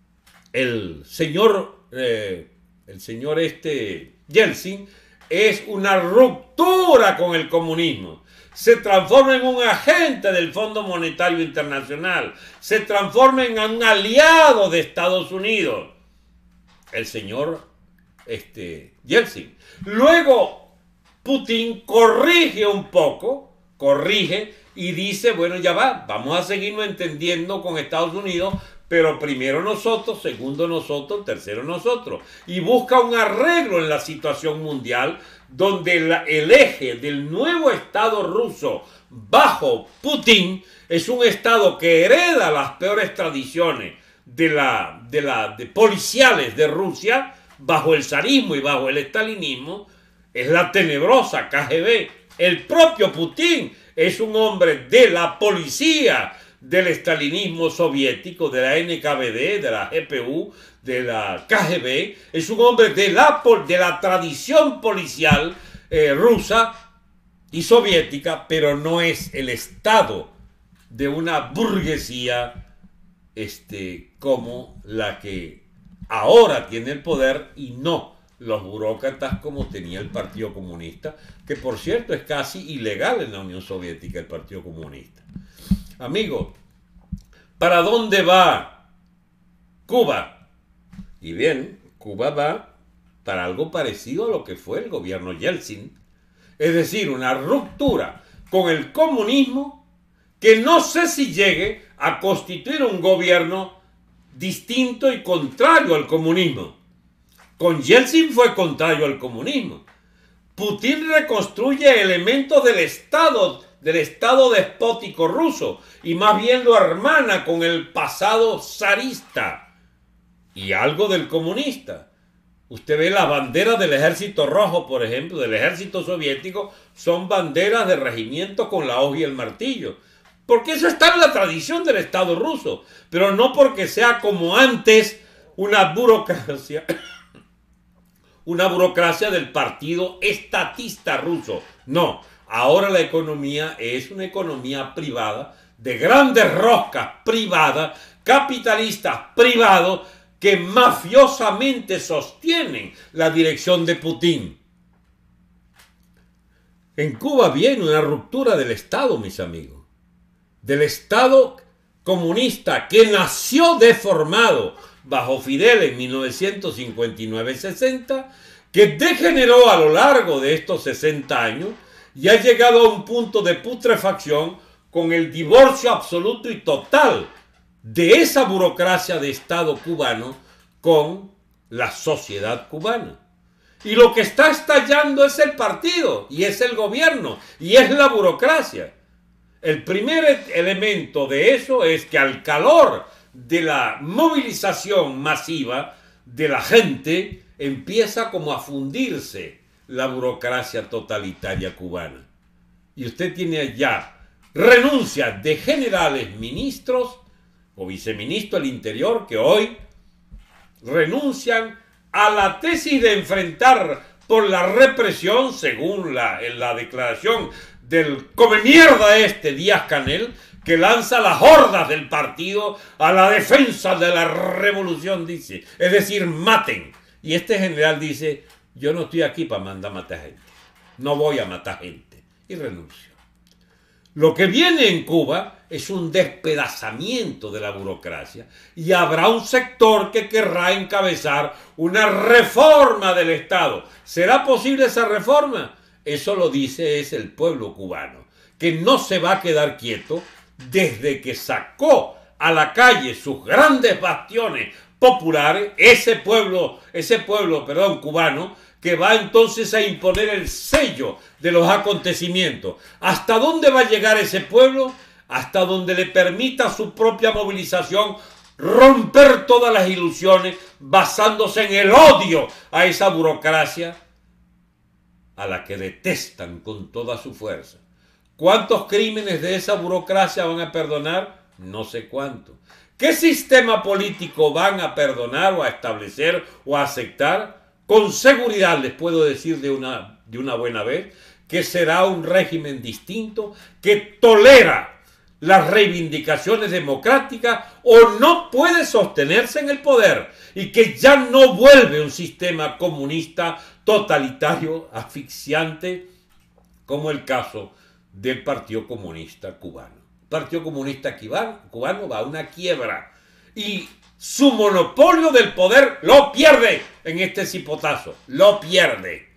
A: el señor, eh, el señor este Yeltsin es una ruptura con el comunismo. Se transforma en un agente del Fondo Monetario Internacional, se transforma en un aliado de Estados Unidos, el señor este, Yeltsin. Luego Putin corrige un poco, corrige y dice, bueno, ya va, vamos a seguirnos entendiendo con Estados Unidos, pero primero nosotros, segundo nosotros, tercero nosotros. Y busca un arreglo en la situación mundial donde la, el eje del nuevo Estado ruso bajo Putin es un Estado que hereda las peores tradiciones de la, de la, de policiales de Rusia bajo el zarismo y bajo el estalinismo. Es la tenebrosa K G B. El propio Putin es un hombre de la policía del estalinismo soviético, de la N K V D, de la G P U, de la K G B, es un hombre de la, de la tradición policial eh, rusa y soviética, pero no es el Estado de una burguesía este, como la que ahora tiene el poder y no los burócratas como tenía el Partido Comunista, que por cierto es casi ilegal en la Unión Soviética el Partido Comunista. Amigos, ¿para dónde va Cuba? Y bien, Cuba va para algo parecido a lo que fue el gobierno Yeltsin, es decir, una ruptura con el comunismo que no sé si llegue a constituir un gobierno distinto y contrario al comunismo. Con Yeltsin fue contrario al comunismo. Putin reconstruye elementos del Estado, del Estado despótico ruso y más bien lo hermana con el pasado zarista y algo del comunista. Usted ve las banderas del Ejército Rojo, por ejemplo, del Ejército Soviético, son banderas de regimiento con la hoja y el martillo. Porque eso está en la tradición del Estado ruso, pero no porque sea como antes una burocracia, una burocracia del partido estatista ruso. No, ahora la economía es una economía privada, de grandes roscas privadas, capitalistas privados, que mafiosamente sostienen la dirección de Putin. En Cuba viene una ruptura del Estado, mis amigos. Del Estado comunista que nació deformado bajo Fidel en mil novecientos cincuenta y nueve sesenta, que degeneró a lo largo de estos sesenta años y ha llegado a un punto de putrefacción con el divorcio absoluto y total de esa burocracia de Estado cubano con la sociedad cubana. Y lo que está estallando es el partido, y es el gobierno, y es la burocracia. El primer elemento de eso es que al calor de la movilización masiva de la gente, empieza como a fundirse la burocracia totalitaria cubana. Y usted tiene allá renuncias de generales ministros o viceministros del Interior que hoy renuncian a la tesis de enfrentar por la represión, según la, en la declaración del come mierda este Díaz-Canel, que lanza las hordas del partido a la defensa de la revolución, dice. Es decir, maten. Y este general dice, yo no estoy aquí para mandar a matar gente. No voy a matar gente. Y renuncio. Lo que viene en Cuba es un despedazamiento de la burocracia y habrá un sector que querrá encabezar una reforma del Estado. ¿Será posible esa reforma? Eso lo dice es el pueblo cubano, que no se va a quedar quieto desde que sacó a la calle sus grandes bastiones populares, ese pueblo, ese pueblo, perdón, cubano, que va entonces a imponer el sello de los acontecimientos. ¿Hasta dónde va a llegar ese pueblo? Hasta donde le permita su propia movilización romper todas las ilusiones basándose en el odio a esa burocracia a la que detestan con toda su fuerza. ¿Cuántos crímenes de esa burocracia van a perdonar? No sé cuánto. ¿Qué sistema político van a perdonar o a establecer o a aceptar? Con seguridad les puedo decir de una, de una buena vez que será un régimen distinto que tolera las reivindicaciones democráticas o no puede sostenerse en el poder y que ya no vuelve un sistema comunista totalitario, asfixiante, como el caso del Partido Comunista Cubano. El Partido Comunista Cubano va a una quiebra y su monopolio del poder lo pierde en este cipotazo, lo pierde.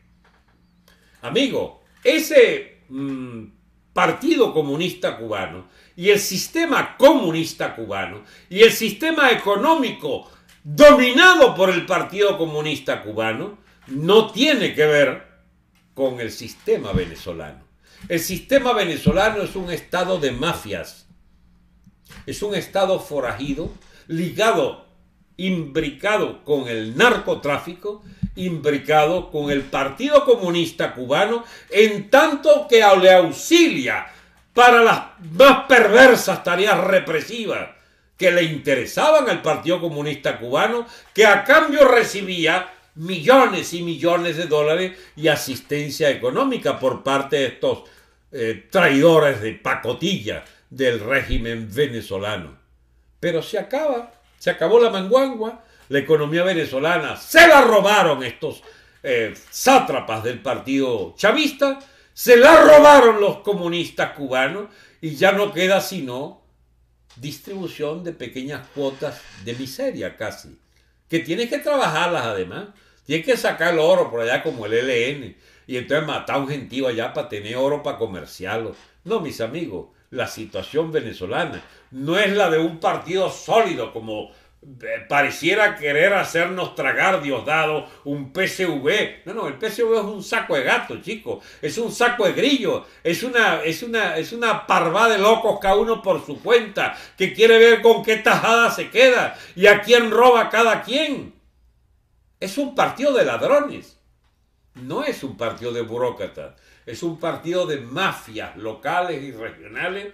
A: Amigo, ese mmm, Partido Comunista Cubano y el sistema comunista cubano y el sistema económico dominado por el Partido Comunista Cubano no tiene que ver con el sistema venezolano. El sistema venezolano es un estado de mafias, es un estado forajido, ligado, imbricado con el narcotráfico, imbricado con el Partido Comunista Cubano, en tanto que le auxilia para las más perversas tareas represivas que le interesaban al Partido Comunista Cubano, que a cambio recibía millones y millones de dólares y asistencia económica por parte de estos eh, traidores de pacotilla del régimen venezolano. Pero se acaba, se acabó la manguangua, la economía venezolana se la robaron estos eh, sátrapas del partido chavista, se la robaron los comunistas cubanos y ya no queda sino distribución de pequeñas cuotas de miseria casi, que tienes que trabajarlas además. Tienes que sacar el oro por allá como el E L N y entonces matar a un gentío allá para tener oro para comerciarlo. No, mis amigos, la situación venezolana no es la de un partido sólido como eh, pareciera querer hacernos tragar Diosdado un P S V. No, no, el P S V es un saco de gato, chicos. Es un saco de grillo. Es una, es una, es una parvada de locos cada uno por su cuenta que quiere ver con qué tajada se queda y a quién roba cada quien. Es un partido de ladrones, no es un partido de burócratas, es un partido de mafias locales y regionales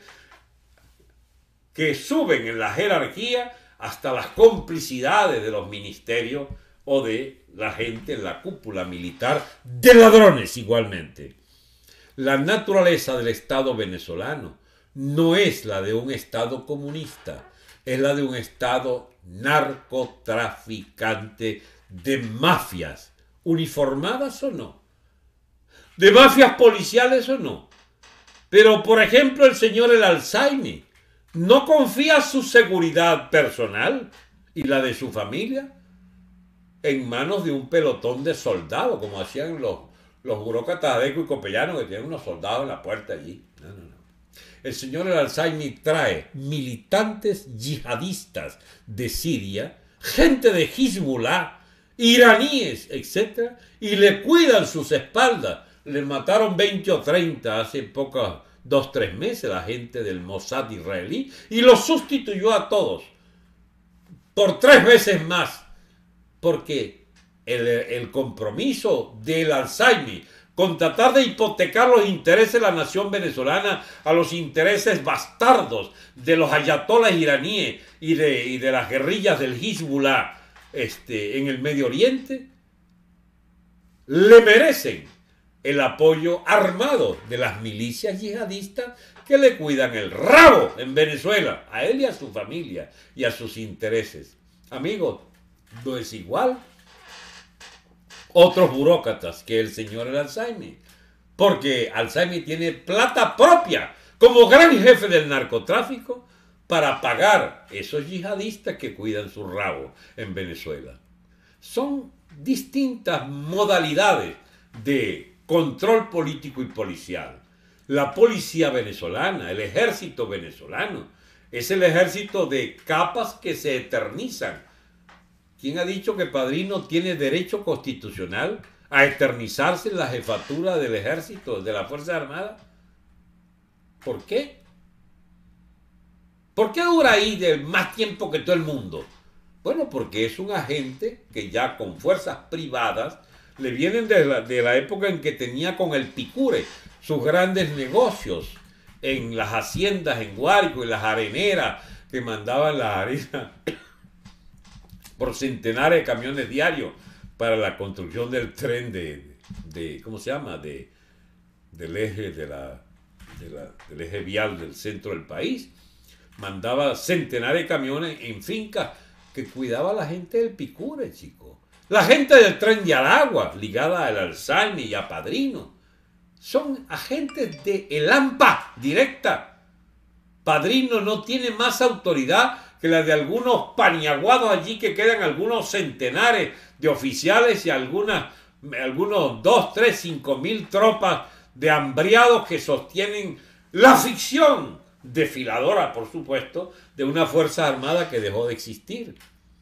A: que suben en la jerarquía hasta las complicidades de los ministerios o de la gente en la cúpula militar, de ladrones igualmente. La naturaleza del Estado venezolano no es la de un Estado comunista, es la de un Estado narcotraficante de mafias, uniformadas o no, de mafias policiales o no. Pero, por ejemplo, el señor El Alzheimer no confía su seguridad personal y la de su familia en manos de un pelotón de soldados, como hacían los, los burócratas Adeco y Copellano, que tienen unos soldados en la puerta allí. No, no, no. El señor El Alzheimer trae militantes yihadistas de Siria, gente de Hezbollah, iraníes, etcétera, y le cuidan sus espaldas. Le mataron veinte o treinta hace pocos, dos, tres meses, la gente del Mossad israelí, y los sustituyó a todos por tres veces más, porque el, el compromiso del Alzheimer con tratar de hipotecar los intereses de la nación venezolana a los intereses bastardos de los ayatolas iraníes y de, y de las guerrillas del Hezbollah, este, en el Medio Oriente, le merecen el apoyo armado de las milicias yihadistas que le cuidan el rabo en Venezuela, a él y a su familia y a sus intereses. Amigos, no es igual otros burócratas que el señor El Alzheimer, porque Alzheimer tiene plata propia como gran jefe del narcotráfico para pagar esos yihadistas que cuidan su rabo en Venezuela. Son distintas modalidades de control político y policial. La policía venezolana, el ejército venezolano, es el ejército de capas que se eternizan. ¿Quién ha dicho que Padrino tiene derecho constitucional a eternizarse en la jefatura del ejército, de la Fuerza Armada? ¿Por qué? ¿Por qué dura ahí de más tiempo que todo el mundo? Bueno, porque es un agente que ya con fuerzas privadas le vienen de la, de la época en que tenía con el Picure sus grandes negocios en las haciendas en Guárico y las areneras que mandaban la arena por centenares de camiones diarios para la construcción del tren de, de ¿cómo se llama? De, del eje de la, de la, del eje vial del centro del país. Mandaba centenares de camiones en fincas que cuidaba a la gente del Picure, chicos. La gente del tren de Aragua, ligada al Alzheimer y a Padrino, son agentes de el AMPA directa. Padrino no tiene más autoridad que la de algunos paniaguados allí, que quedan algunos centenares de oficiales y algunas, algunos dos, tres, cinco mil tropas de hambriados que sostienen la ficción desfiladora, por supuesto, de una fuerza armada que dejó de existir.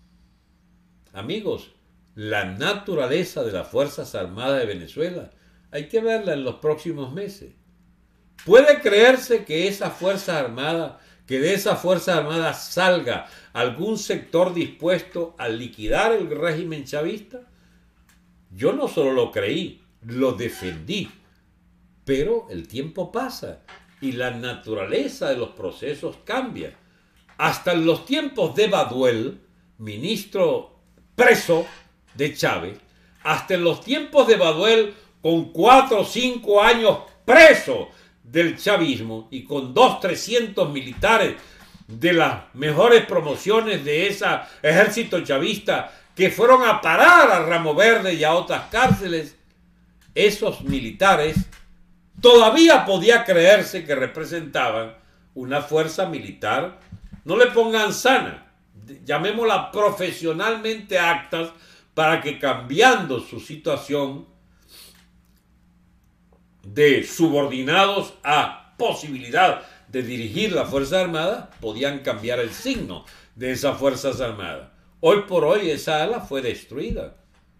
A: Amigos, la naturaleza de las Fuerzas Armadas de Venezuela hay que verla en los próximos meses. ¿Puede creerse que esa Fuerza Armada, que de esa Fuerza Armada salga algún sector dispuesto a liquidar el régimen chavista? Yo no solo lo creí, lo defendí, pero el tiempo pasa y la naturaleza de los procesos cambia. Hasta en los tiempos de Baduel, ministro preso de Chávez, hasta en los tiempos de Baduel, con cuatro o cinco años preso del chavismo y con dos, trescientos militares de las mejores promociones de ese ejército chavista que fueron a parar a Ramo Verde y a otras cárceles, esos militares todavía podía creerse que representaban una fuerza militar, no le pongan sana, llamémosla profesionalmente actas, para que cambiando su situación de subordinados a posibilidad de dirigir la Fuerza Armada, podían cambiar el signo de esas Fuerzas Armadas. Hoy por hoy esa ala fue destruida.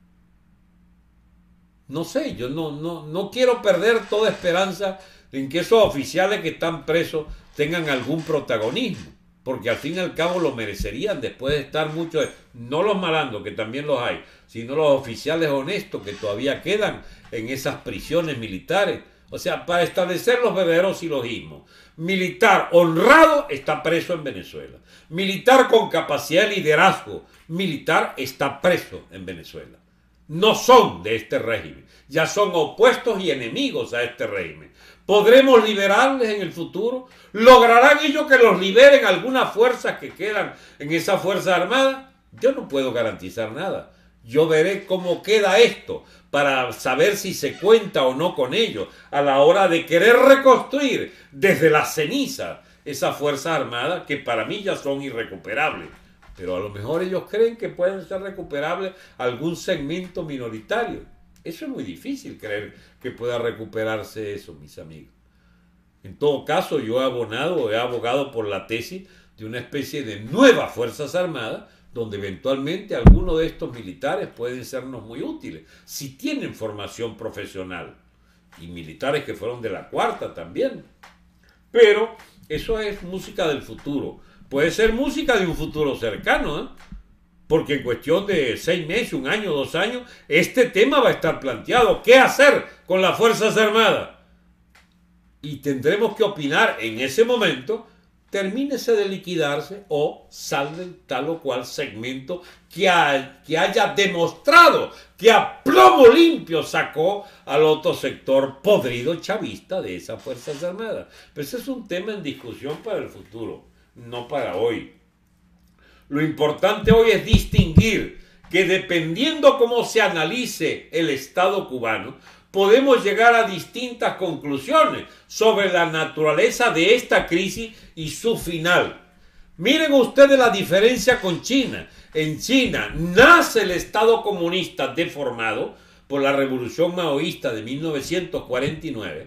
A: No sé, yo no, no, no quiero perder toda esperanza en que esos oficiales que están presos tengan algún protagonismo, porque al fin y al cabo lo merecerían después de estar muchos, no los malandros, que también los hay, sino los oficiales honestos que todavía quedan en esas prisiones militares. O sea, para establecer los verdaderos silogismos. Militar honrado está preso en Venezuela. Militar con capacidad de liderazgo militar está preso en Venezuela. No son de este régimen, ya son opuestos y enemigos a este régimen. ¿Podremos liberarles en el futuro? ¿Lograrán ellos que los liberen algunas fuerzas que quedan en esa Fuerza Armada? Yo no puedo garantizar nada. Yo veré cómo queda esto para saber si se cuenta o no con ellos a la hora de querer reconstruir desde las cenizas esa Fuerza Armada que para mí ya son irrecuperables. Pero a lo mejor ellos creen que pueden ser recuperables algún segmento minoritario. Eso es muy difícil creer que pueda recuperarse eso, mis amigos. En todo caso, yo he abonado, he abogado por la tesis de una especie de nuevas Fuerzas Armadas, donde eventualmente algunos de estos militares pueden sernos muy útiles, si tienen formación profesional. Y militares que fueron de la cuarta también. Pero eso es música del futuro. Puede ser música de un futuro cercano, ¿eh? Porque en cuestión de seis meses, un año, dos años, este tema va a estar planteado. ¿Qué hacer con las Fuerzas Armadas? Y tendremos que opinar en ese momento termínese de liquidarse o salve tal o cual segmento que, ha, que haya demostrado que a plomo limpio sacó al otro sector podrido chavista de esas Fuerzas Armadas. Pero ese es un tema en discusión para el futuro, no para hoy. Lo importante hoy es distinguir que dependiendo cómo se analice el Estado cubano, podemos llegar a distintas conclusiones sobre la naturaleza de esta crisis y su final. Miren ustedes la diferencia con China. En China nace el Estado comunista deformado por la Revolución Maoísta de mil novecientos cuarenta y nueve.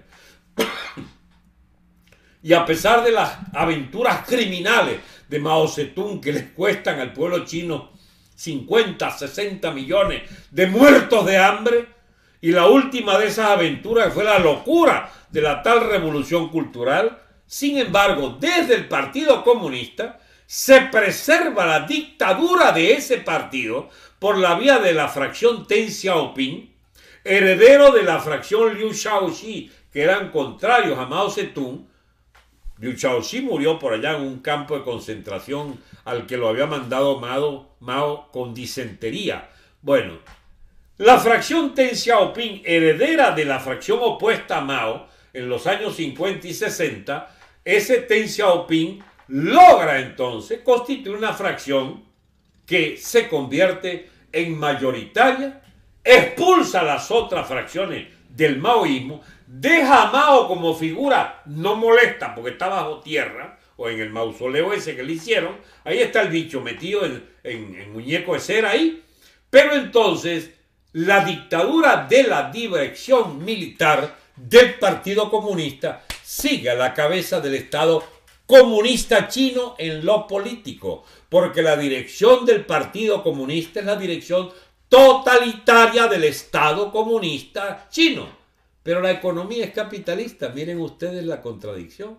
A: Y a pesar de las aventuras criminales de Mao Zedong que les cuestan al pueblo chino cincuenta, sesenta millones de muertos de hambre, y la última de esas aventuras fue la locura de la tal revolución cultural, sin embargo, desde el Partido Comunista se preserva la dictadura de ese partido por la vía de la fracción Deng Xiaoping, heredero de la fracción Liu Shaoxi, que eran contrarios a Mao Zedong. Liu Shaoxi murió por allá en un campo de concentración al que lo había mandado Mao, Mao con disentería. Bueno, la fracción Deng Xiaoping, heredera de la fracción opuesta a Mao en los años cincuenta y sesenta, ese Deng Xiaoping logra entonces constituir una fracción que se convierte en mayoritaria, expulsa a las otras fracciones del maoísmo, deja a Mao como figura no molesta porque está bajo tierra, o en el mausoleo ese que le hicieron, ahí está el bicho metido en, en, en muñeco de cera ahí, pero entonces la dictadura de la dirección militar del Partido Comunista sigue a la cabeza del Estado comunista chino en lo político, porque la dirección del Partido Comunista es la dirección totalitaria del Estado comunista chino. Pero la economía es capitalista, miren ustedes la contradicción.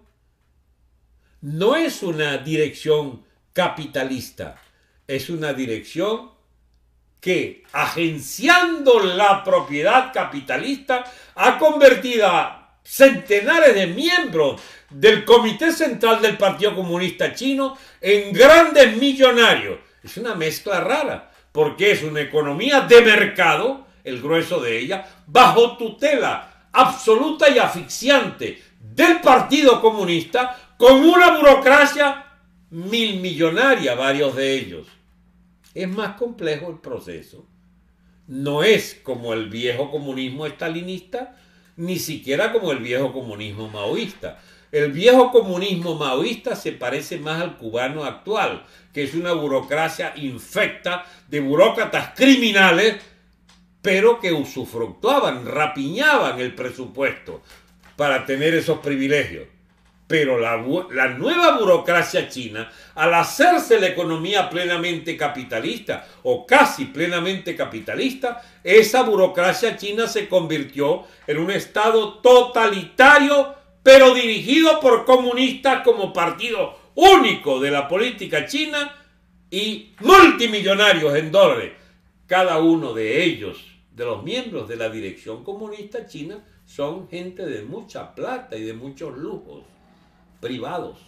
A: No es una dirección capitalista, es una dirección que, agenciando la propiedad capitalista, ha convertido a centenares de miembros del Comité Central del Partido Comunista Chino en grandes millonarios. Es una mezcla rara, porque es una economía de mercado, el grueso de ella, bajo tutela absoluta y asfixiante del Partido Comunista, con una burocracia mil millonaria, varios de ellos. Es más complejo el proceso. No es como el viejo comunismo estalinista, ni siquiera como el viejo comunismo maoísta. El viejo comunismo maoísta se parece más al cubano actual, que es una burocracia infecta de burócratas criminales, pero que usufructuaban, rapiñaban el presupuesto para tener esos privilegios. Pero la, la nueva burocracia china, al hacerse la economía plenamente capitalista o casi plenamente capitalista, esa burocracia china se convirtió en un estado totalitario, pero dirigido por comunistas como partido único de la política china y multimillonarios en dólares. Cada uno de ellos, de los miembros de la dirección comunista china, son gente de mucha plata y de muchos lujos privados.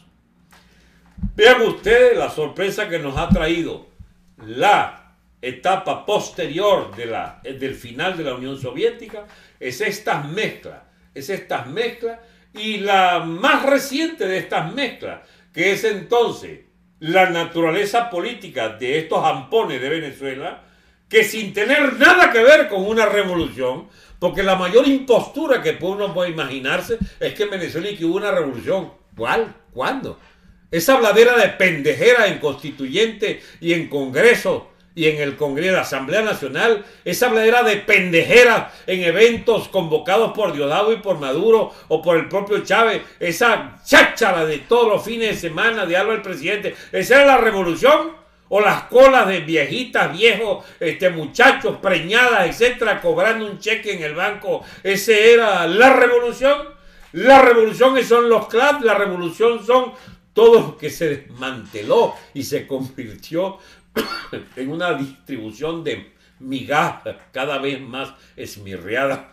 A: Vean ustedes la sorpresa que nos ha traído la etapa posterior de la, del final de la Unión Soviética, es estas mezclas, es estas mezclas y la más reciente de estas mezclas, que es entonces la naturaleza política de estos ampones de Venezuela, que sin tener nada que ver con una revolución, porque la mayor impostura que uno puede imaginarse es que en Venezuela hubo una revolución. ¿Cuál? ¿Cuándo? Esa habladera de pendejera en constituyente y en Congreso y en el Congreso de la Asamblea Nacional, esa habladera de pendejera en eventos convocados por Diosdado y por Maduro o por el propio Chávez, esa cháchara de todos los fines de semana de algo del presidente, ¿esa era la revolución? O las colas de viejitas, viejos, este, muchachos, preñadas, etcétera, cobrando un cheque en el banco, ¿ese era la revolución? La revolución son los clans, la revolución son todo lo que se desmanteló y se convirtió en una distribución de migajas cada vez más esmirriada.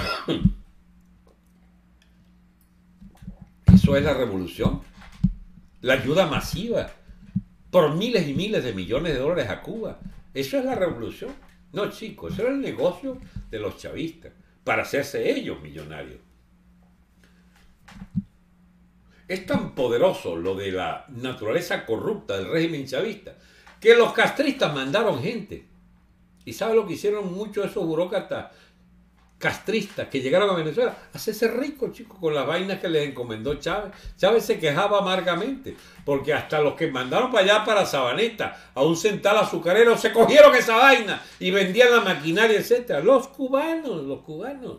A: Eso es la revolución. la ayuda masiva por miles y miles de millones de dólares a Cuba. Eso es la revolución. No, chicos, eso era el negocio de los chavistas, para hacerse ellos millonarios. Es tan poderoso lo de la naturaleza corrupta del régimen chavista que los castristas mandaron gente. ¿Y sabe lo que hicieron muchos de esos burócratas castristas que llegaron a Venezuela? Hacerse ricos, chicos, con las vainas que les encomendó Chávez. Chávez se quejaba amargamente, porque hasta los que mandaron para allá, para Sabaneta, a un central azucarero, se cogieron esa vaina y vendían la maquinaria, etcétera. Los cubanos, los cubanos.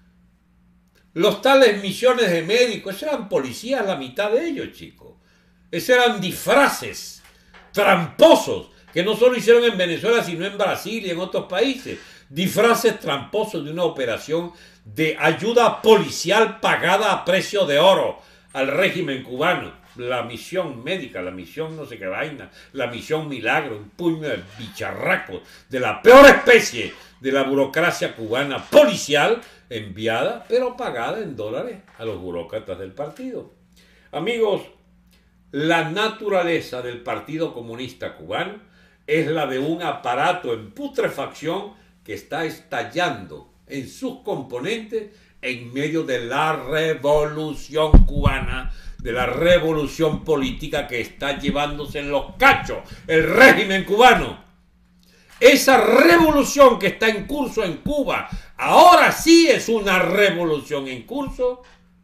A: Los tales misiones de médicos, esos eran policías, la mitad de ellos, chicos. Esos eran disfraces tramposos, que no solo hicieron en Venezuela, sino en Brasil y en otros países. Disfraces tramposos de una operación de ayuda policial pagada a precio de oro al régimen cubano. La misión médica, la misión no sé qué vaina, la misión milagro, un puño de bicharracos de la peor especie de la burocracia cubana policial, enviada, pero pagada en dólares a los burócratas del partido. Amigos, la naturaleza del Partido Comunista Cubano es la de un aparato en putrefacción que está estallando en sus componentes en medio de la revolución cubana, de la revolución política que está llevándose en los cachos el régimen cubano. Esa revolución que está en curso en Cuba, ahora sí es una revolución en curso,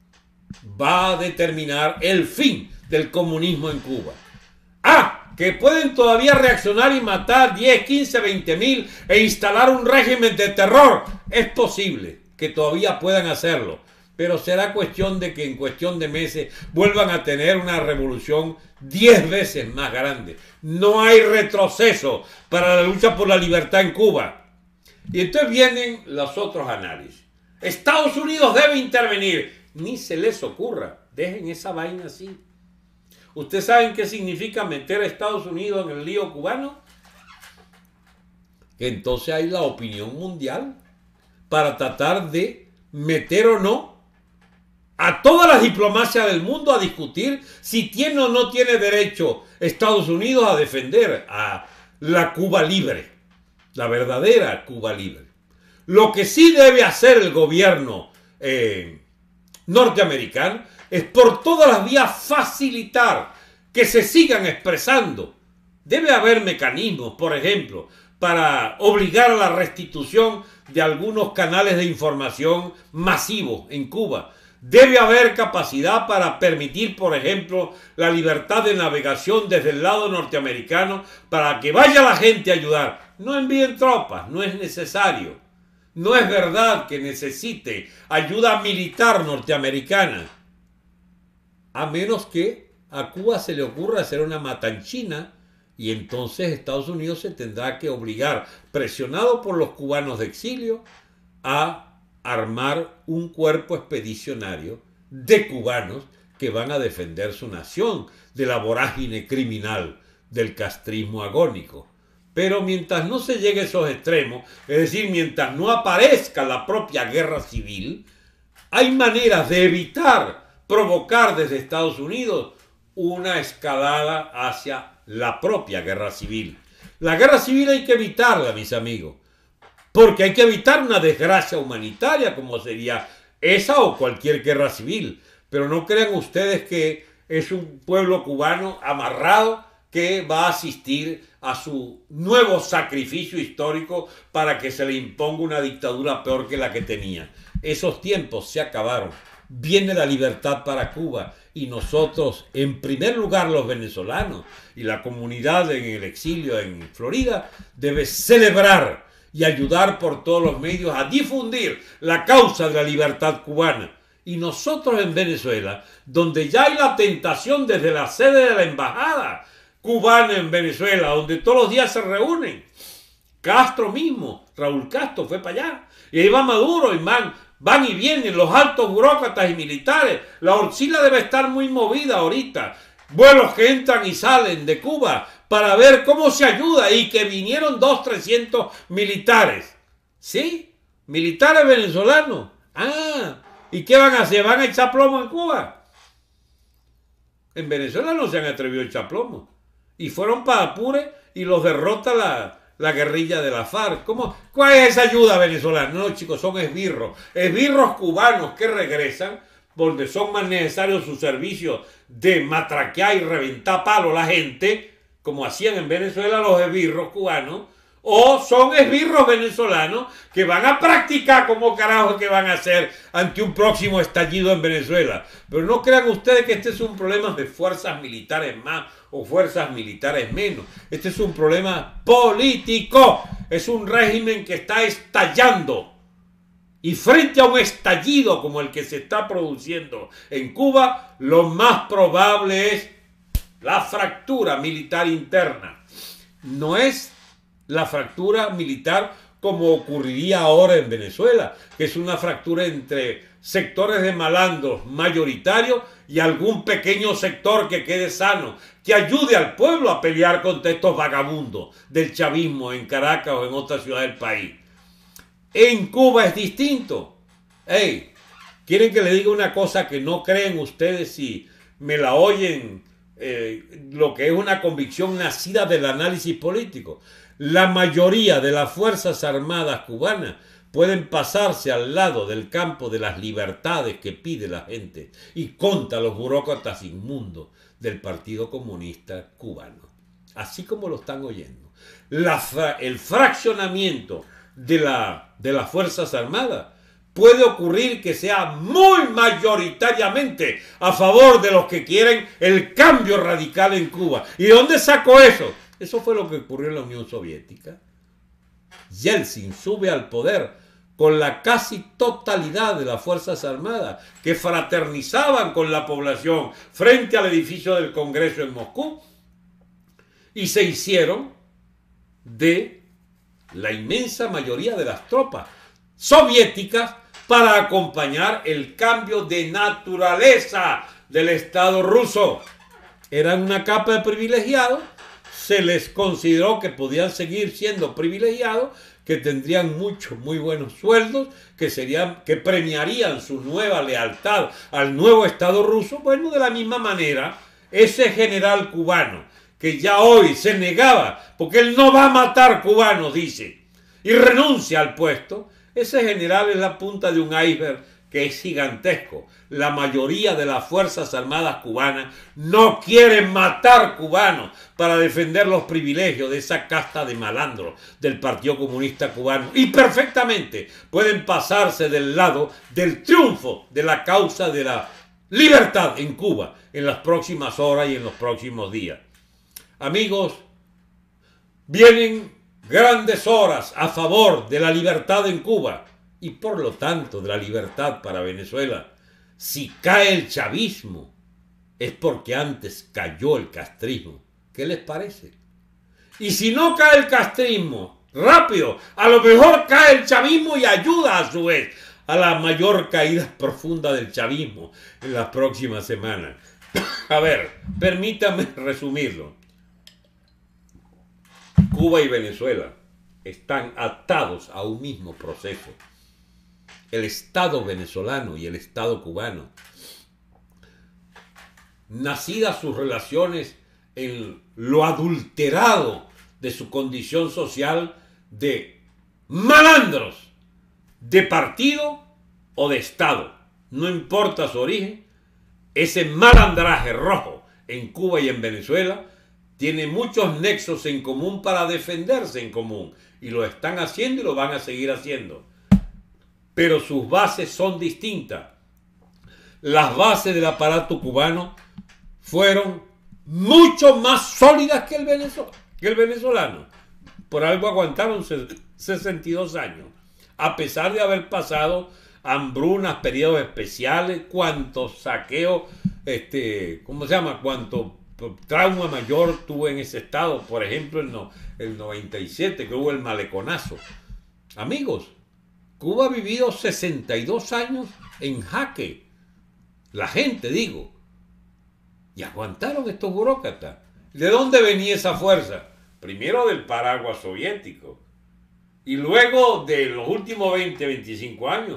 A: va a determinar el fin del comunismo en Cuba. Ah, que pueden todavía reaccionar y matar diez, quince, veinte mil e instalar un régimen de terror. Es posible que todavía puedan hacerlo, pero será cuestión de que en cuestión de meses vuelvan a tener una revolución diez veces más grande. No hay retroceso para la lucha por la libertad en Cuba. Y entonces vienen los otros análisis. Estados Unidos debe intervenir. Ni se les ocurra. Dejen esa vaina así. ¿Ustedes saben qué significa meter a Estados Unidos en el lío cubano? Que entonces hay la opinión mundial para tratar de meter o no a todas las diplomacias del mundo a discutir si tiene o no tiene derecho Estados Unidos a defender a la Cuba libre, la verdadera Cuba libre. Lo que sí debe hacer el gobierno eh, norteamericano es por todas las vías facilitar que se sigan expresando. Debe haber mecanismos, por ejemplo, para obligar a la restitución de algunos canales de información masivos en Cuba. Debe haber capacidad para permitir, por ejemplo, la libertad de navegación desde el lado norteamericano para que vaya la gente a ayudar. No envíen tropas, no es necesario. No es verdad que necesite ayuda militar norteamericana, a menos que a Cuba se le ocurra hacer una matanchina y entonces Estados Unidos se tendrá que obligar, presionado por los cubanos de exilio, a armar un cuerpo expedicionario de cubanos que van a defender su nación de la vorágine criminal del castrismo agónico. Pero mientras no se llegue a esos extremos, es decir, mientras no aparezca la propia guerra civil, hay maneras de evitar provocar desde Estados Unidos una escalada hacia la propia guerra civil. La guerra civil hay que evitarla, mis amigos, porque hay que evitar una desgracia humanitaria como sería esa o cualquier guerra civil. Pero no crean ustedes que es un pueblo cubano amarrado que va a asistir a su nuevo sacrificio histórico para que se le imponga una dictadura peor que la que tenía. Esos tiempos se acabaron. Viene la libertad para Cuba y nosotros, en primer lugar los venezolanos y la comunidad en el exilio en Florida, debe celebrar y ayudar por todos los medios a difundir la causa de la libertad cubana. Y nosotros en Venezuela, donde ya hay la tentación desde la sede de la embajada cubana en Venezuela, donde todos los días se reúnen. Castro mismo, Raúl Castro fue para allá. Y ahí va Maduro y van, van y vienen los altos burócratas y militares. La Orchila debe estar muy movida ahorita. Vuelos que entran y salen de Cuba para ver cómo se ayuda y que vinieron dos, trescientos militares. ¿Sí? Militares venezolanos. Ah, ¿y qué van a hacer? ¿Van a echar plomo en Cuba? En Venezuela no se han atrevido a echar plomo. Y fueron para Apure y los derrota la, la guerrilla de la FARC. ¿Cómo? ¿Cuál es esa ayuda venezolana? No, chicos, son esbirros. Esbirros cubanos que regresan, donde son más necesarios sus servicios de matraquear y reventar palo a la gente, como hacían en Venezuela los esbirros cubanos, o son esbirros venezolanos que van a practicar como carajo que van a hacer ante un próximo estallido en Venezuela. Pero no crean ustedes que este es un problema de fuerzas militares más o fuerzas militares menos. Este es un problema político. Es un régimen que está estallando. Y frente a un estallido como el que se está produciendo en Cuba, lo más probable es la fractura militar interna. No es la fractura militar como ocurriría ahora en Venezuela, que es una fractura entre sectores de malandros mayoritarios y algún pequeño sector que quede sano, que ayude al pueblo a pelear contra estos vagabundos del chavismo en Caracas o en otra ciudad del país. En Cuba es distinto. Hey, ¿quieren que le diga una cosa que no creen ustedes si me la oyen? Eh, lo que es una convicción nacida del análisis político. La mayoría de las Fuerzas Armadas cubanas pueden pasarse al lado del campo de las libertades que pide la gente y contra los burócratas inmundos del Partido Comunista Cubano. Así como lo están oyendo. La, el fraccionamiento de, la, de las Fuerzas Armadas puede ocurrir que sea muy mayoritariamente a favor de los que quieren el cambio radical en Cuba. ¿Y de dónde sacó eso? Eso fue lo que ocurrió en la Unión Soviética. Yeltsin sube al poder con la casi totalidad de las Fuerzas Armadas que fraternizaban con la población frente al edificio del Congreso en Moscú y se hicieron de la inmensa mayoría de las tropas soviéticas para acompañar el cambio de naturaleza del Estado ruso. Eran una capa de privilegiados. Se les consideró que podían seguir siendo privilegiados, que tendrían muchos, muy buenos sueldos, que, serían, que premiarían su nueva lealtad al nuevo Estado ruso. Bueno, de la misma manera, ese general cubano, que ya hoy se negaba, porque él no va a matar cubanos, dice, y renuncia al puesto, ese general es la punta de un iceberg que es gigantesco. La mayoría de las Fuerzas Armadas cubanas no quieren matar cubanos para defender los privilegios de esa casta de malandros del Partido Comunista Cubano. Y perfectamente pueden pasarse del lado del triunfo de la causa de la libertad en Cuba en las próximas horas y en los próximos días. Amigos, vienen grandes horas a favor de la libertad en Cuba y por lo tanto de la libertad para Venezuela. Si cae el chavismo es porque antes cayó el castrismo. ¿Qué les parece? Y si no cae el castrismo, rápido, a lo mejor cae el chavismo y ayuda a su vez a la mayor caída profunda del chavismo en las próximas semanas. A ver, permítanme resumirlo. Cuba y Venezuela están atados a un mismo proceso. El Estado venezolano y el Estado cubano, nacidas sus relaciones en lo adulterado de su condición social de malandros, de partido o de Estado, no importa su origen, ese malandraje rojo en Cuba y en Venezuela tiene muchos nexos en común para defenderse en común y lo están haciendo y lo van a seguir haciendo. Pero sus bases son distintas. Las bases del aparato cubano fueron mucho más sólidas que el, venezolano, que el venezolano. Por algo aguantaron sesenta y dos años, a pesar de haber pasado hambrunas, periodos especiales, cuantos saqueos, este, ¿cómo se llama? Cuánto trauma mayor tuvo en ese estado. Por ejemplo, en no, el noventa y siete, que hubo el maleconazo. Amigos, Cuba ha vivido sesenta y dos años en jaque. La gente, digo. Y aguantaron estos burócratas. ¿De dónde venía esa fuerza? Primero del paraguas soviético. Y luego de los últimos veinte, veinticinco años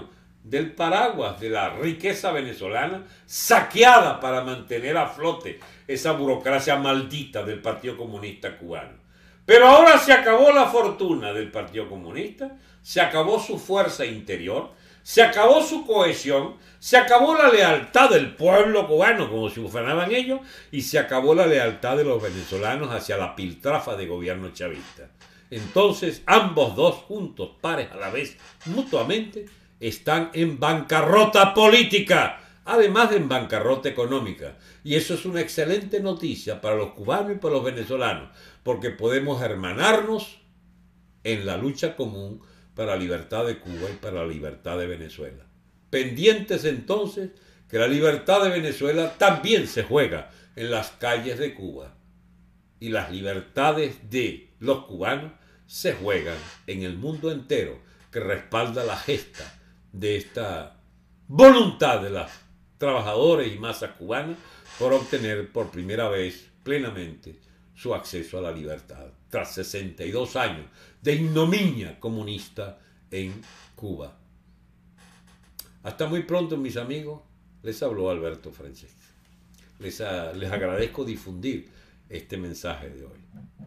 A: del paraguas de la riqueza venezolana, saqueada para mantener a flote esa burocracia maldita del Partido Comunista Cubano. Pero ahora se acabó la fortuna del Partido Comunista, se acabó su fuerza interior, se acabó su cohesión, se acabó la lealtad del pueblo cubano, como se ufanaban ellos, y se acabó la lealtad de los venezolanos hacia la piltrafa de gobierno chavista. Entonces, ambos dos juntos, pares a la vez, mutuamente, están en bancarrota política, además de en bancarrota económica. Y eso es una excelente noticia para los cubanos y para los venezolanos, porque podemos hermanarnos en la lucha común para la libertad de Cuba y para la libertad de Venezuela. Pendientes entonces que la libertad de Venezuela también se juega en las calles de Cuba y las libertades de los cubanos se juegan en el mundo entero, que respalda la gesta de esta voluntad de las trabajadores y masas cubanas por obtener por primera vez plenamente su acceso a la libertad, tras sesenta y dos años de ignominia comunista en Cuba. Hasta muy pronto, mis amigos. Les habló Alberto Franceschi. Les, a, les agradezco difundir este mensaje de hoy.